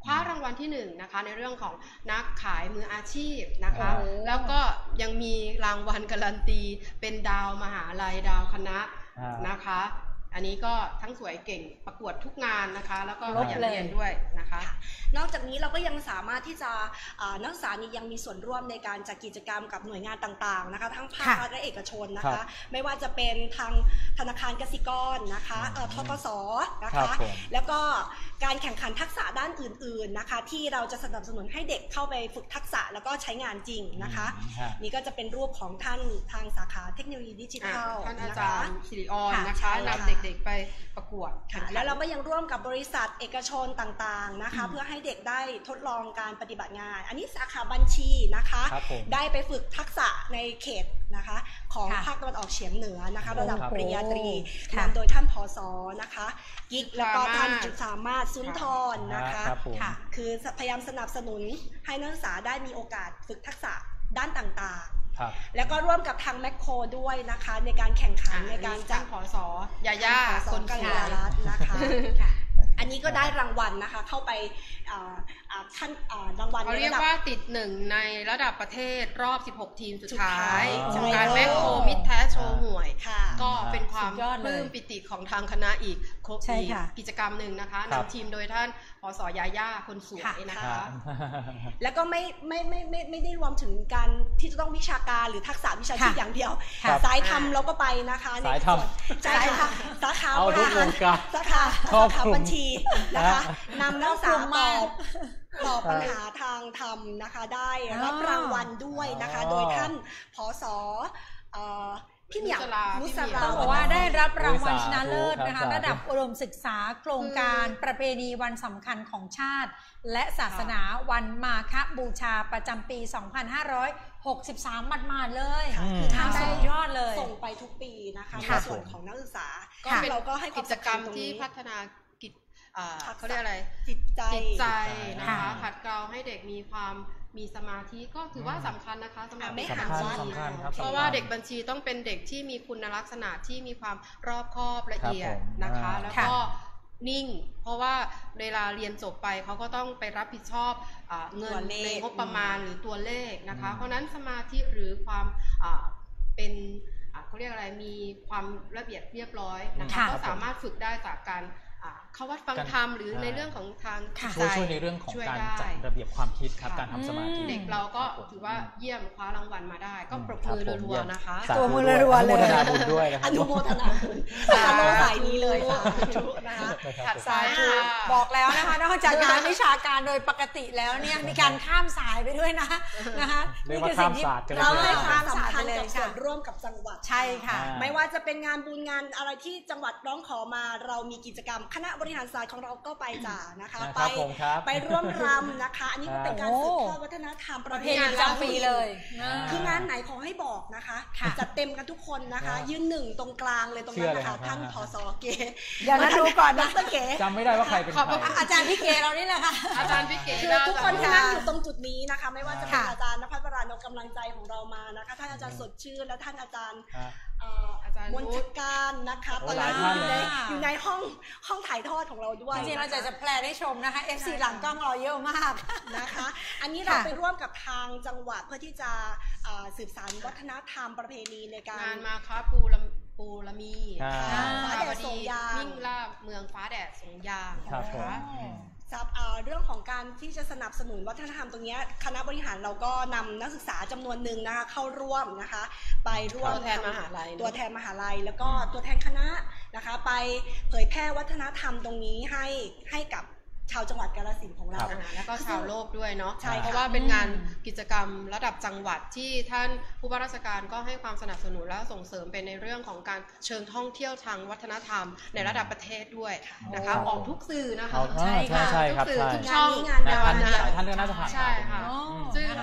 S3: คว้ารางวัลที่หนึ่งนะคะในเรื่องของนักขายมืออาชีพนะคะแล้วก็ยังมีรางวัลการันตีเป็นดาวมหาลัยดาวคณะนะคะอันนี้ก็ทั้งสวยเก่งประกวดทุกงานนะคะแล้วก็ขยันเรียนด้วยนะคะ
S4: นอกจากนี้เราก็ยังสามารถที่จะนักศึกษานี้ยังมีส่วนร่วมในการจัดกิจกรรมกับหน่วยงานต่างๆนะคะทั้งภาครัฐและเอกชนนะคะไม่ว่าจะเป็นทางธนาคารกสิกรนะคะทกสนะคะแล้วก็การแข่งขันทักษะด้านอื่นๆนะคะที่เราจะสนับสนุนให้เด็กเข้าไปฝึกทักษะแล้วก็ใช้งานจริงนะคะนี่ก็จะเป็นรูปของท่านทางสาขาเทคโนโลยีดิจิทัล
S3: ท่านอาจารย์สิริออนนะคะนำเด็กๆไปประกวด
S4: แล้วเราก็ยังร่วมกับบริษัทเอกชนต่างๆนะคะเพื่อให้เด็กได้ทดลองการปฏิบัติงานอันนี้สาขาบัญชีนะคะได้ไปฝึกทักษะในเขตนะคะของภาคตะวันออกเฉียงเหนือนะคะระดับปริญญาตรีนำโดยท่านผส.นะคะกิ๊กแล้วก็ท่านจุฑสามารถสุนทรนะคะคือพยายามสนับสนุนให้นักศึกษาได้มีโอกาสฝึกทักษะด้านต่างๆแล้วก็ร่วมกับทางแมคโครด้วยนะคะในการแข่งขันในการจัด
S3: ผส.ยาย่าคนสวย
S4: นะคะอันนี้ก็ได้รางวัลนะคะเข้าไปขั้นรางวัล
S3: เขาเรียกว่าติดหนึ่งในระดับประเทศรอบสิบหกทีมสุดท้ายของการแมคโครมิตรแท้โชว์หวยก็เป็นความปลื้มปิติของทางคณะอีกกิจกรรมหนึ่งนะคะนำทีมโดยท่านผส.ยาย่าคนสวยนะคะ
S4: แล้วก็ไม่ไม่ไม่ไม่ไม่ได้รวมถึงการที่จะต้องวิชาการหรือทักษะวิชาชีพอย่างเดียวสายธรรมเราก็ไปนะคะ
S2: สายธรรม
S4: ใช่ค่ะสาขาบริหารสาขาสาขาบัญชีนะคะนำนักศึกษามาตอบปัญหาทางธรรมนะคะได้รับรางวัลด้วยนะคะโดยท่านผส.พี่เหมียวมุสลา
S1: บอกว่าได้รับรางวัลชนะเลิศนะคะระดับอุดมศึกษาโครงการประเพณีวันสำคัญของชาติและศาสนาวันมาฆบูชาประจำปี สองพันห้าร้อยหกสิบสาม มาดๆเลยคือทำสุดยอดเลย
S4: ส่งไปทุกปีนะคะในส่วนของนักศึกษาเราก็ให้
S3: กิจกรรมที่พัฒนากิจเขาเรียกอะไร
S4: จิตใจ
S3: จิตใจนะคะขัดเกลาให้เด็กมีความมีสมาธิก็ถือว่าสำคัญนะคะสำหรับเด็กบัญชีเพราะว่าเด็กบัญชีต้องเป็นเด็กที่มีคุณลักษณะที่มีความรอบคอบละเอียดนะคะแล้วก็นิ่งเพราะว่าเวลาเรียนจบไปเขาก็ต้องไปรับผิดชอบเงินในงบประมาณหรือตัวเลขนะคะเพราะนั้นสมาธิหรือความเป็นเขาเรียกอะไรมีความระเบียบเรียบร้อยนะคะก็สามารถฝึกได้จากการเข้าวัดฟังธรรมหรือในเรื่องของทาง
S2: ช่วยช่วยในเรื่องของการจัดระเบียบความคิดครับการทำสมาธิ
S3: เด็กเราก็ถือว่าเยี่ยมคว้ารางวัลมาได้ก็ปรบมือรัวๆนะคะ
S1: ตัวมือรัวๆเลย
S2: อนุโมทนาบุญด้วยนะครับ
S4: อนุโมทนาบุญสาธุสายนี้เลยสาธุนะคะ
S1: สาธุบอกแล้วนะคะนอกจากงานวิชาการโดยปกติแล้วเนี่ยมีการข้ามสายไปด้วยนะนะคะ
S2: นี่คือสิ่งที่
S4: เราให้ความสำคัญกับส่วนร่วมกับจังหวัด
S1: ใช่ค่ะ
S4: ไม่ว่าจะเป็นงานบุญงานอะไรที่จังหวัดร้องขอมาเรามีกิจกรรมคณะบริหารศาสตร์ของเราก็ไปจ่านะคะไปไปร่วมรำนะคะอันนี้ก็เป็นการสืบทอดวัฒนธรรมประเพณี
S1: ประจำปีเลย
S4: คืองานไหนขอให้บอกนะคะจัดเต็มกันทุกคนนะคะยืนหนึ่งตรงกลางเลยตรงนั้นนะคะท่านผส.เก
S1: เดี๋ยวนะดูก่อนนะ
S4: เก๋
S2: จำไม่ได้ว่าใครเป็นใคร
S1: อาจารย์พี่เก๋เรานี่แหละค่ะ
S3: อาจารย์พี่เก๋
S4: คือทุกคนที่นั่งอยู่ตรงจุดนี้นะคะไม่ว่าจะเป็นอาจารย์ณภัทรวรานนท์กำลังใจของเรามานะคะท่านอาจารย์สดชื่นและท่านอาจารย์มนทการนะคะตอนนี้อยู่ในอยู่ในห้องห้องถ่ายทอดของเราด้วย
S1: จริงๆเราจะจะแพร่ได้ชมนะคะ เอฟ ซี หลังกล้องเราเยอะมาก
S4: นะคะอันนี้เราไปร่วมกับทางจังหวัดเพื่อที่จะสืบสานวัฒนธรรมประเพณีในการ
S3: งานมาค้าปูลปูละมี
S4: ฟ้าแดดส่งยาง
S3: มิ่งล่าเมืองฟ้าแดดส่งยาง
S4: นะคะเรื่องของการที่จะสนับสนุนวัฒนธรรมตรงนี้คณะบริหารเราก็นำนักศึกษาจำนวนหนึ่งนะคะเข้าร่วมนะคะไปร่วม
S3: ตัวแทนมหาลัย
S4: ตัวแทนมหาลัยแล้วก็ตัวแทนคณะนะคะไปเผยแพร่วัฒนธรรมตรงนี้ให้ให้กับชาวจังหวัดกาฬสินธุ์ของเรา
S3: แล้วก็ชาวโลกด้วยเนาะเพราะว่าเป็นงานกิจกรรมระดับจังหวัดที่ท่านผู้ว่าราชการก็ให้ความสนับสนุนและส่งเสริมเป็นในเรื่องของการเชิงท่องเที่ยวทางวัฒนธรรมในระดับประเทศด้วยนะคะออกทุกสื่อนะคะ
S2: ใช่ค่ะ
S3: ทุกสื่อทุกช่อง
S2: งานงานท่านก็น่าจะผ่าน
S3: ใช่ค่ะซึ่งก็จัด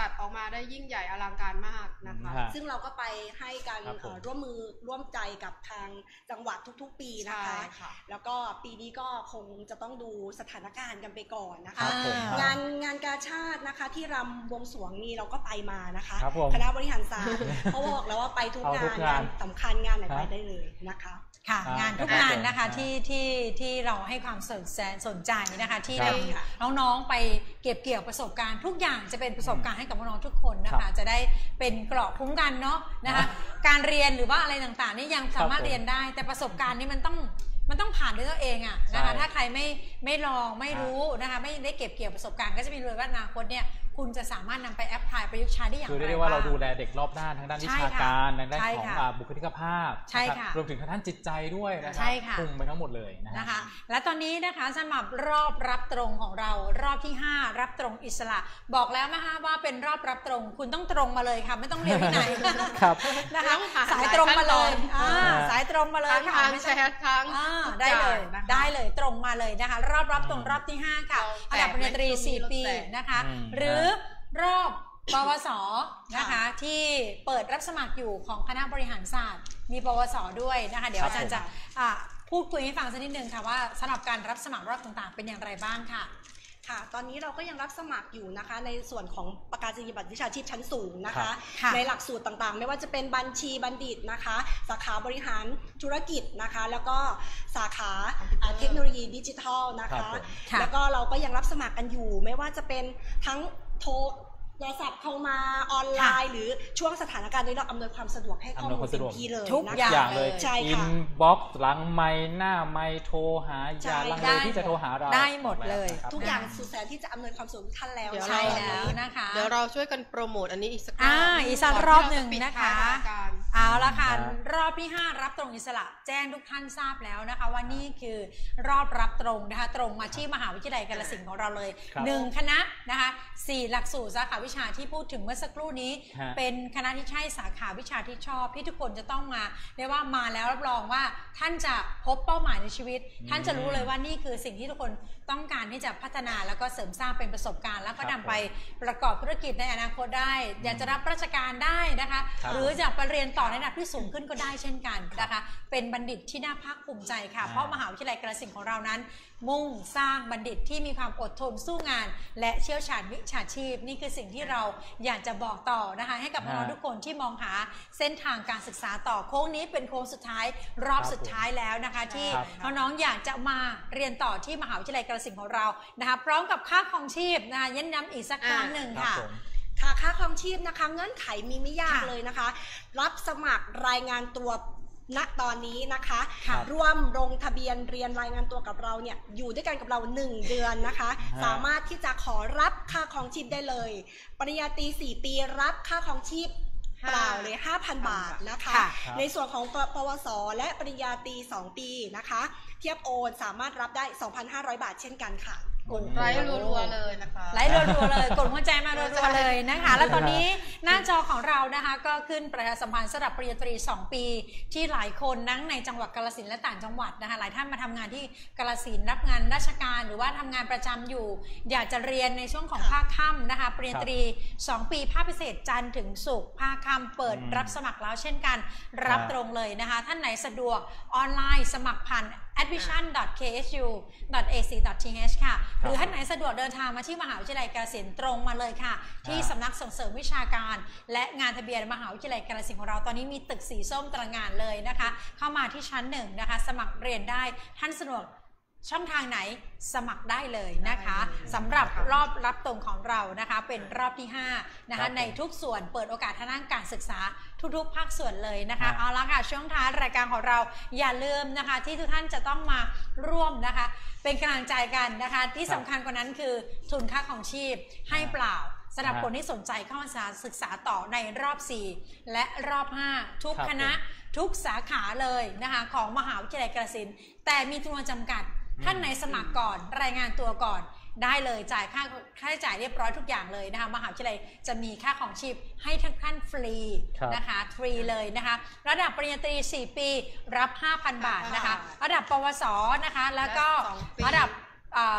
S3: จัดออกมาได้ยิ่งใหญ่อลังการมากนะคะ
S4: ซึ่งเราก็ไปให้การร่วมมือร่วมใจกับทางจังหวัดทุกๆปีนะคะแล้วก็ปีนี้ก็คงจะต้องดูสถานการณ์กันไปก่อนนะคะงานงานกาชาตินะคะที่รำบวงสรวงนี้เราก็ไปมานะคะคณะบริหารศาสตร์เขาบอกแล้วว่าไปทุกงานงานสำคัญงานไหนไปได้เลยนะคะ
S1: ค่ะงานทุกงานนะคะที่ที่ที่เราให้ความสนใจสนใจนะคะที่น้องๆไปเก็บเกี่ยวประสบการณ์ทุกอย่างจะเป็นประสบการณ์ให้กับน้องๆทุกคนนะคะจะได้เป็นเกราะคุ้มกันเนาะนะคะการเรียนหรือว่าอะไรต่างๆนี่ยังสามารถเรียนได้แต่ประสบการณ์นี่มันต้องมันต้องผ่านด้วยตัวเองอะนะคะถ้าใครไม่ไม่ลองไม่รู้นะคะไม่ได้เก็บเกี่ยวประสบการณ์ก็จะไม่รู้ว่าอนาคตเนี่ยคุณจะสามารถนำไปแอพพลายประยุกต์ใช้ได้อย่างไรบ้างคือเรียกว่าเราดูแลเด็กรอบด้านทั้งด้านวิชาการในด้านของบุคลิกภาพรวมถึงทางด้านจิตใจด้วยนะครับคุมไปทั้งหมดเลยนะคะและตอนนี้นะคะสำหรับรอบรับตรงของเรารอบที่ห้ารับตรงอิสระบอกแล้วนะคะว่าเป็นรอบรับตรงคุณต้องตรงมาเลยค่ะไม่ต้องเรียนที่ไหนครับนะคะสายตรงมาเลยสายตรงมาเลยค่ะไม่ใช่ทั้งได้เลยได้เลยตรงมาเลยนะคะรอบรับตรงรอบที่ห้าค่ะระดับปริญญาตรีสี่ปีนะคะหรือรอบปวสนะคะที่เปิดรับสมัครอยู่ของคณะบริหารศาสตร์มีปวสด้วยนะคะเดี๋ยวอาจารย์จะพูดคุยให้ฟังสักนิดนึงค่ะว่าสำหรับการรับสมัครรอบต่างๆเป็นอย่างไรบ้างค่ะค่ะตอนนี้เราก็ยังรับสมัครอยู่นะคะในส่วนของประกาศนียบัตรวิชาชีพชั้นสูงนะคะในหลักสูตรต่างๆไม่ว่าจะเป็นบัญชีบัณฑิตนะคะสาขาบริหารธุรกิจนะคะแล้วก็สาขาเทคโนโลยีดิจิทัลนะคะแล้วก็เราก็ยังรับสมัครกันอยู่ไม่ว่าจะเป็นทั้งโทรโทรศัพท์เข้ามาออนไลน์หรือช่วงสถานการณ์นี้เราอำนวยความสะดวกให้ข้อมูลเต็มที่เลยทุกอย่างเลยใช่ค่ะอินบ็อกซ์หลังไมค์หน้าไมค์โทรหาอย่าลังเลที่จะโทรหาเราได้หมดเลยทุกอย่างสุดแสนที่จะอำนวยความสะดวกทุกท่านแล้วใช่แล้วนะคะเดี๋ยวเราช่วยกันโปรโมทอันนี้อีกสักรอบอีกสักรอบหนึ่งนะคะเอาละค่ะรอบที่ห้ารับตรงอิสระแจ้งทุกท่านทราบแล้วนะคะว่านี่คือรอบรับตรงนะคะตรงมาที่มหาวิทยาลัยกาฬสินธุ์ของเราเลยหนึ่งคณะนะคะสี่หลักสูตรสาขาวิชาที่พูดถึงเมื่อสักครู่นี้เป็นคณะที่ใช่สาขาวิชาที่ชอบที่ทุกคนจะต้องมาเรียกว่ามาแล้วรับรองว่าท่านจะพบเป้าหมายในชีวิตท่านจะรู้เลยว่านี่คือสิ่งที่ทุกคนต้องการที่จะพัฒนาแล้วก็เสริมสร้างเป็นประสบการณ์แล้วก็นำไปประกอบธุรกิจในอนาคตได้อยากจะรับราชการได้นะคะหรือจะไปเรียนต่อในระดับที่สูงขึ้นก็ได้เช่นกันนะคะเป็นบัณฑิตที่น่าภาคภูมิใจค่ะเพราะมหาวิทยาลัยกาฬสินธุ์ของเรานั้นมุ่งสร้างบัณฑิตที่มีความอดทนสู้งานและเชี่ยวชาญวิชาชีพนี่คือสิ่งที่เราอยากจะบอกต่อนะคะให้กับน้องทุกคนที่มองหาเส้นทางการศึกษาต่อโค้งนี้เป็นโค้งสุดท้ายรอบสุดท้ายแล้วนะคะที่น้องๆอยากจะมาเรียนต่อที่มหาวิทยาลัยกาฬสินธุ์ของเรานะคะพร้อมกับค่าครองชีพนะคะย้ำย้ำอีกสักครั้งหนึ่งค่ะค่ะค่าครองชีพนะคะเงื่อนไขมีไม่ยากเลยนะคะรับสมัครรายงานตัวณตอนนี้นะคะร่วมลงทะเบียนเรียนรายงานตัวกับเราเนี่ยอยู่ด้วยกันกับเราหนึ่งเดือนนะคะสามารถที่จะขอรับค่าครองชีพได้เลยปริญญาตรีสี่ปีรับค่าครองชีพเปล่าเลย ห้าพัน บาทนะคะในส่วนของปวสและปริญญาตรีสองปีนะคะเทียบโอนสามารถรับได้ สองพันห้าร้อย บาทเช่นกันค่ะกดไลค์รัวๆเลยนะคะไลค์รัวๆเลยกดหัวใจมารัวๆเลยนะคะแล้วตอนนี้หน้าจอของเรานะคะก็ขึ้นประชาสัมพันธ์สำหรับปริญญาตรีสองปีที่หลายคนนั่งในจังหวัดกาฬสินธุ์และต่างจังหวัดนะคะหลายท่านมาทำงานที่กาฬสินธุ์รับงานราชการหรือว่าทำงานประจำอยู่อยากจะเรียนในช่วงของภาคค่ำนะคะปริญญาตรีสองปีภาคพิเศษจันทร์ถึงศุกร์ภาคค่ำเปิดรับสมัครแล้วเช่นกันรับตรงเลยนะคะท่านไหนสะดวกออนไลน์สมัครผ่าน แอดมิชั่น ดอท เค เอส ยู ดอท เอ ซี ดอท ที เอช ค่ะหรือท่านไหนสะดวกเดินทางมาที่มหาวิทยาลัยกาฬสินธุ์ตรงมาเลยค่ะที่สำนักส่งเสริมวิชาการและงานทะเบียนมหาวิทยาลัยกาฬสินธุ์ของเราตอนนี้มีตึกสีส้มตระหง่านเลยนะคะเข้ามาที่ชั้นหนึ่งนะคะสมัครเรียนได้ท่านสะดวกช่องทางไหนสมัครได้เลยนะคะสำหรับรอบรับตรงของเรานะคะเป็นรอบที่ห้านะคะในทุกส่วนเปิดโอกาสทางด้านการศึกษาทุกๆภาคส่วนเลยนะคะเอาละค่ะช่วงท้ายรายการของเราอย่าลืมนะคะที่ทุกท่านจะต้องมาร่วมนะคะเป็นกำลังใจกันนะคะที่สำคัญกว่านั้นคือทุนค่าของชีพให้เปล่าสำหรับคนที่สนใจเข้ามาศึกษาต่อในรอบสี่และรอบห้าทุกคณะทุกสาขาเลยนะคะของมหาวิทยาลัยกาฬสินธุ์แต่มีจำนวนจำกัดท่านไหนสมัครก่อนรายงานตัวก่อนได้เลยจ่ายค่าค่าใช้จ่ายเรียบร้อยทุกอย่างเลยนะคะมหาวิทยาลัยจะมีค่าของชีพให้ทั้งท่านฟรีนะคะฟรีเลยนะคะระดับปริญญาตรีสี่ปีรับ ห้าพัน บาทนะคะระดับปวสนะคะแล้วก็ระดับ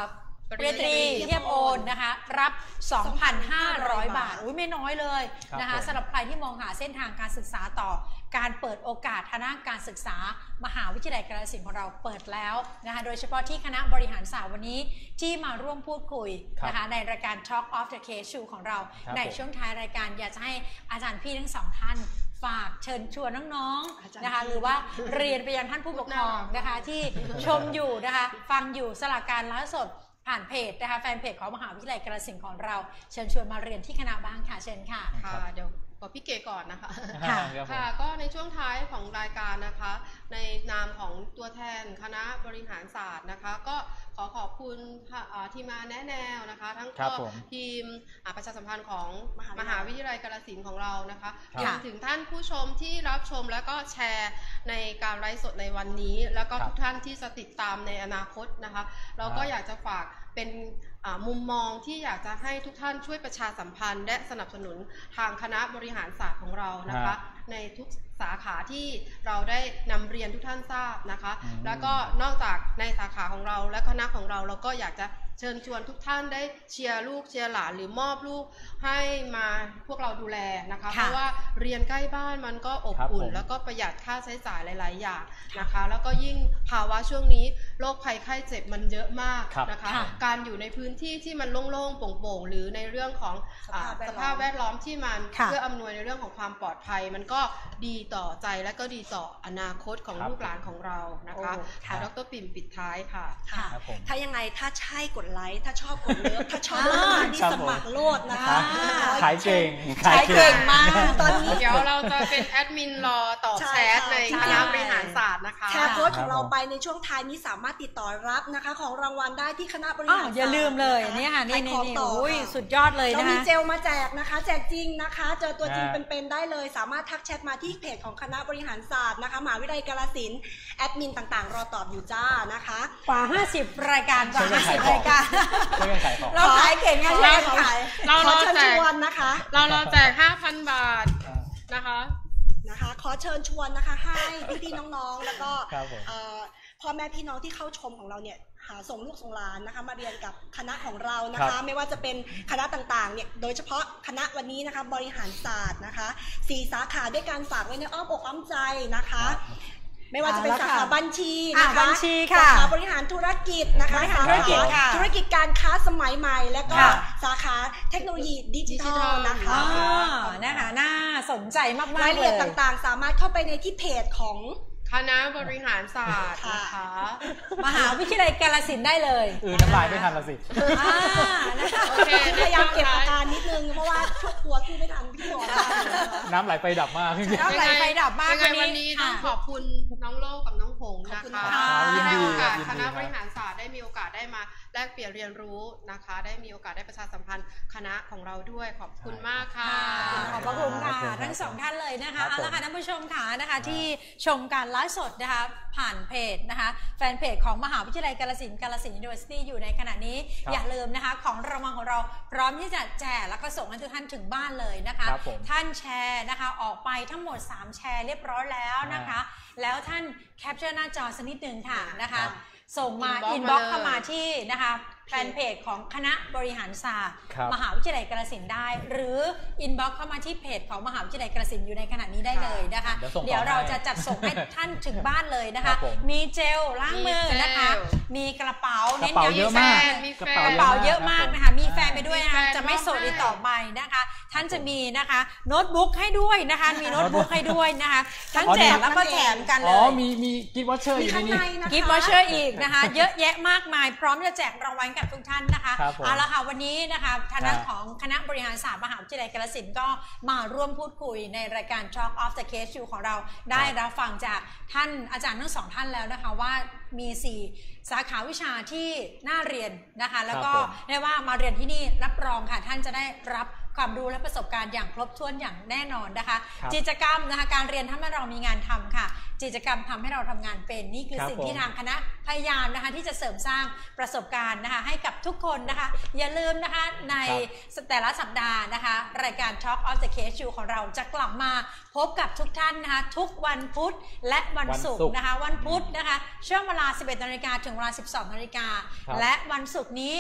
S1: ปริญญาตรีเทียบโอนนะคะรับ สองพันห้าร้อย บาทอุ้ยไม่น้อยเลยนะคะสำหรับใครที่มองหาเส้นทางการศึกษาต่อการเปิดโอกาสทางด้านการศึกษามหาวิทยาลัยกาฬสินธุ์ของเราเปิดแล้วนะคะโดยเฉพาะที่คณะบริหารศาสตร์วันนี้ที่มาร่วมพูดคุยนะคะในรายการ Talk of the Case Show ของเราในช่วงท้ายรายการอยากจะให้อาจารย์พี่ทั้งสองท่านฝากเชิญชวนน้องๆนะคะหรือว่าเรียนไปยังท่านผู้ปกครองนะคะที่ชมอยู่นะคะฟังอยู่สลักการไลฟ์สดผ่านเพจนะคะแฟนเพจของมหาวิทยาลัยกาฬสินธุ์ของเราเชิญชวนมาเรียนที่คณะบ้างค่ะเชิญค่ะ
S3: ค่ะเดี๋ยวขอพี่เก๋ก่อนนะคะค่ะก็ในช่วงท้ายของรายการนะคะในนามของตัวแทนคณะบริหารศาสตร์นะคะก็ขอขอบคุณทีมงานแนะแนวนะคะทั้งทีมประชาสัมพันธ์ของมหาวิทยาลัยกาฬสินธุ์ของเรานะคะรวมถึงท่านผู้ชมที่รับชมแล้วก็แชร์ในการไลฟ์สดในวันนี้แล้วก็ทุกท่านที่จะติดตามในอนาคตนะคะเราก็อยากจะฝากเป็นมุมมองที่อยากจะให้ทุกท่านช่วยประชาสัมพันธ์และสนับสนุนทางคณะบริหารศาสตร์ของเรานะคะในทุกสาขาที่เราได้นำเรียนทุกท่านทราบนะคะแล้วก็นอกจากในสาขาของเราและคณะของเราเราก็อยากจะเชิญชวนทุกท่านได้เชียร์ลูกเชียร์หลานหรือมอบลูกให้มาพวกเราดูแลนะคะเพราะว่าเรียนใกล้บ้านมันก็อบอุ่นแล้วก็ประหยัดค่าใช้จ่ายหลายๆอย่างนะคะแล้วก็ยิ่งภาวะช่วงนี้โรคภัยไข้เจ็บมันเยอะมากนะคะการอยู่ในพื้นที่ที่มันโล่งๆโปร่งๆหรือในเรื่องของสภาพแวดล้อมที่มันเพื่ออำนวยในเรื่องของความปลอดภัยมันก็ดีต่อใจและก็ดีต่ออนาคตของลูกหลานของเรานะคะดร.ปิ่มปิดท้ายค่ะ
S4: ถ้ายังไงถ้าใช่กดไลค์ถ้าชอบกดเลิฟถ้าชอบที่สมัครโลดนะคะ
S2: ขายเก่ง
S1: ขายเก่งมาก
S3: ตอนนี้เดี๋ยวเราจะเป็นแอดมินรอตอบแชทในคณะบริหารศาสตร์นะคะ
S4: แชร์โพสต์ของเราไปในช่วงท้ายนี้สามารถติดต่อรับนะคะของรางวัลได้ที่คณะบริหารศาสตร์
S1: อย่าลืมเลยนี่ค่ะนี่นี่อุ้ยสุดยอดเลยนะคะ
S4: เรามีเจลมาแจกนะคะแจกจริงนะคะเจอตัวจริงเป็นๆได้เลยสามารถทักแชทมาที่เพจของคณะบริหารศาสตร์นะคะมหาวิทยาลัยกาฬสินธุ์แอดมินต่างๆรอตอบอยู่จ้านะคะ
S1: กว่าห้าสิบรายการกว่าห้าสิบรายการเราขายเก่งงาน
S3: เรา
S1: ขาย
S3: เรา
S4: เรา
S3: แจก
S4: นะคะ
S3: เราเราแจก ห้าพัน บาทนะคะ
S4: นะคะขอเชิญชวนนะคะให้พี่ๆน้องๆแล้วก็พ่อแม่พี่น้องที่เข้าชมของเราเนี่ยหาส่งลูกส่งหลานนะคะมาเรียนกับคณะของเรานะคะไม่ว่าจะเป็นคณะต่างๆเนี่ยโดยเฉพาะคณะวันนี้นะคะบริหารศาสตร์นะคะสี่สาขาด้วยการฝากไว้ในอ้อมอกอ้อมใจนะคะไม่ว่าจะเป็นสาขาบัญชีนะคะสาขาบริหารธุรกิจนะคะสาขาธุรกิจการค้าสมัยใหม่และก็สาขาเทคโนโลยีดิจิทัลนะคะ
S1: นะคะน่าสนใจมากๆเลย
S4: รายละเอียดต่างๆสามารถเข้าไปในที่เพจของ
S3: คณะบริหารศาสตร์นะคะ
S1: มหาวิทยาลัยกาฬสินธุ์ได้เลย
S2: เออน้ำลายไม่ทันละสิ
S4: โอเคพยายามเก็บอาการนิดนึงเพราะว่าชุดหัวคือไม่ทันพี่หมอ
S2: น้ำไหลไฟดับมาก
S1: น้ำไหลไฟดับมาก
S3: วันนี้ต้องขอบคุณน้องโลกับน้องหงนะคะที่ให้โอกาสคณะบริหารศาสตร์ได้มีโอกาสได้มาแลกเปลี่ยนเรียนรู้นะคะได้มีโอกาสได้ประชาสัมพันธ์คณะของเราด้วยขอบคุณมากค่ะ
S1: ขอบพระคุณค่ะทั้งสองท่านเลยนะคะเอาละค่ะท่านผู้ชมค่ะนะคะที่ชมการไลฟ์สดนะคะผ่านเพจนะคะแฟนเพจของมหาวิทยาลัยกาฬสินธุ์กาฬสินธุ์ University อยู่ในขณะนี้อย่าลืมนะคะของรางวัลของเราพร้อมที่จะแจกแล้วก็ส่งให้ทุกท่านถึงบ้านเลยนะคะท่านแชร์นะคะออกไปทั้งหมดสามแชร์เรียบร้อยแล้วนะคะแล้วท่านแคปเจอร์หน้าจอสักนิดนึงค่ะนะคะส่งมาอินบ็อกซ์เข้ามาที่นะคะแฟนเพจของคณะบริหารศาสตร์มหาวิทยาลัยกาฬสินธุ์ได้หรืออินบ็อกซ์เข้ามาที่เพจของมหาวิทยาลัยกาฬสินธุ์อยู่ในขณะนี้ได้เลยนะคะเดี๋ยวเราจะจัดส่งให้ท่านถึงบ้านเลยนะคะมีเจลล้างมือนะคะมีกระเป๋าเน้นย้ำ
S2: เยอะมาก
S1: กระเป๋าเยอะมากนะคะมีแฟนไปด้วยนะคะจะไม่โสดอีกต่อไปนะคะท่านจะมีนะคะโน้ตบุ๊กให้ด้วยนะคะมีโน้ตบุ๊กให้ด้วยนะคะทั้งแจกแล้วก็แถมกันเลย
S2: อ๋อมีมีกิฟต์วอเชอร์อยู่ในนี้
S1: กิฟต์วอเชอร์อีกนะคะเยอะแยะมากมายพร้อมจะแจกรางวัลกับทุกท่านนะคะเอาละค่ะวันนี้นะคะทางด้านของคณะบริหารศาสตร์มหาวิทยาลัยกาฬสินธุ์ก็มาร่วมพูดคุยในรายการ Talk of the Case Show ของเราได้รับฟังจากท่านอาจารย์ทั้งสองท่านแล้วนะคะว่ามีสี่สาขาวิชาที่น่าเรียนนะคะแล้วก็ได้ว่ามาเรียนที่นี่รับรองค่ะท่านจะได้รับความรู้และประสบการณ์อย่างครบถ้วนอย่างแน่นอนนะคะกิจกรรมนะคะการเรียนทำให้เรามีงานทำค่ะกิจกรรมทำให้เราทำงานเป็นนี่คือสิ่งที่ทางคณะพยายามนะคะที่จะเสริมสร้างประสบการณ์นะคะให้กับทุกคนนะคะอย่าลืมนะคะในแต่ละสัปดาห์นะคะรายการ Talk of the Case Show ของเราจะกลับมาพบกับทุกท่านนะคะทุกวันพุธและวันศุกร์นะคะวันพุธนะคะช่วงเวลา สิบเอ็ดนาฬิกา ถึงเวลา สิบสองนาฬิกาและวันศุกร์นี้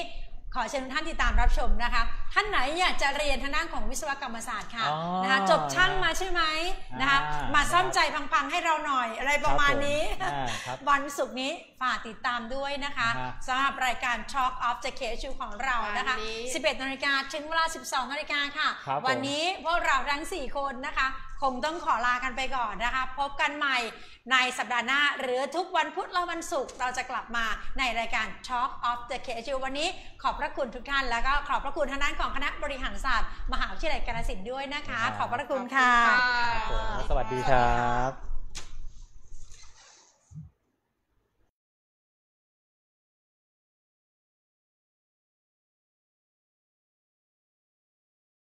S1: ขอเชิญทุกท่านติดตามรับชมนะคะท่านไหนอยากจะเรียนทางด้านของวิศวกรรมศาสตร์ค่ะนะคะจบช่างมาใช่ไหมนะคะมาซ่อมใจพังๆให้เราหน่อยอะไรประมาณนี้วันศุกร์นี้ฝากติดตามด้วยนะคะสำหรับรายการ Talk of the เค เอส ยู ของเรานะคะสิบเอ็ดนาฬิกาถึงเวลาสิบสองนาฬิกาค่ะวันนี้พวกเราทั้งสี่คนนะคะคงต้องขอลากันไปก่อนนะคะพบกันใหม่ในสัปดาห์หน้าหรือทุกวันพุธและวันศุกร์เราจะกลับมาในรายการ Talk of the เค เอส ยู วันนี้ขอบพระคุณทุกท่านแล้วก็ขอบพระคุณทางด้านของคณะบริหารศาสตร์มหาวิทยาลัยกาฬสินธุ์ด้วยนะคะขอบพระคุณค่ะ
S2: สวัสดีครับ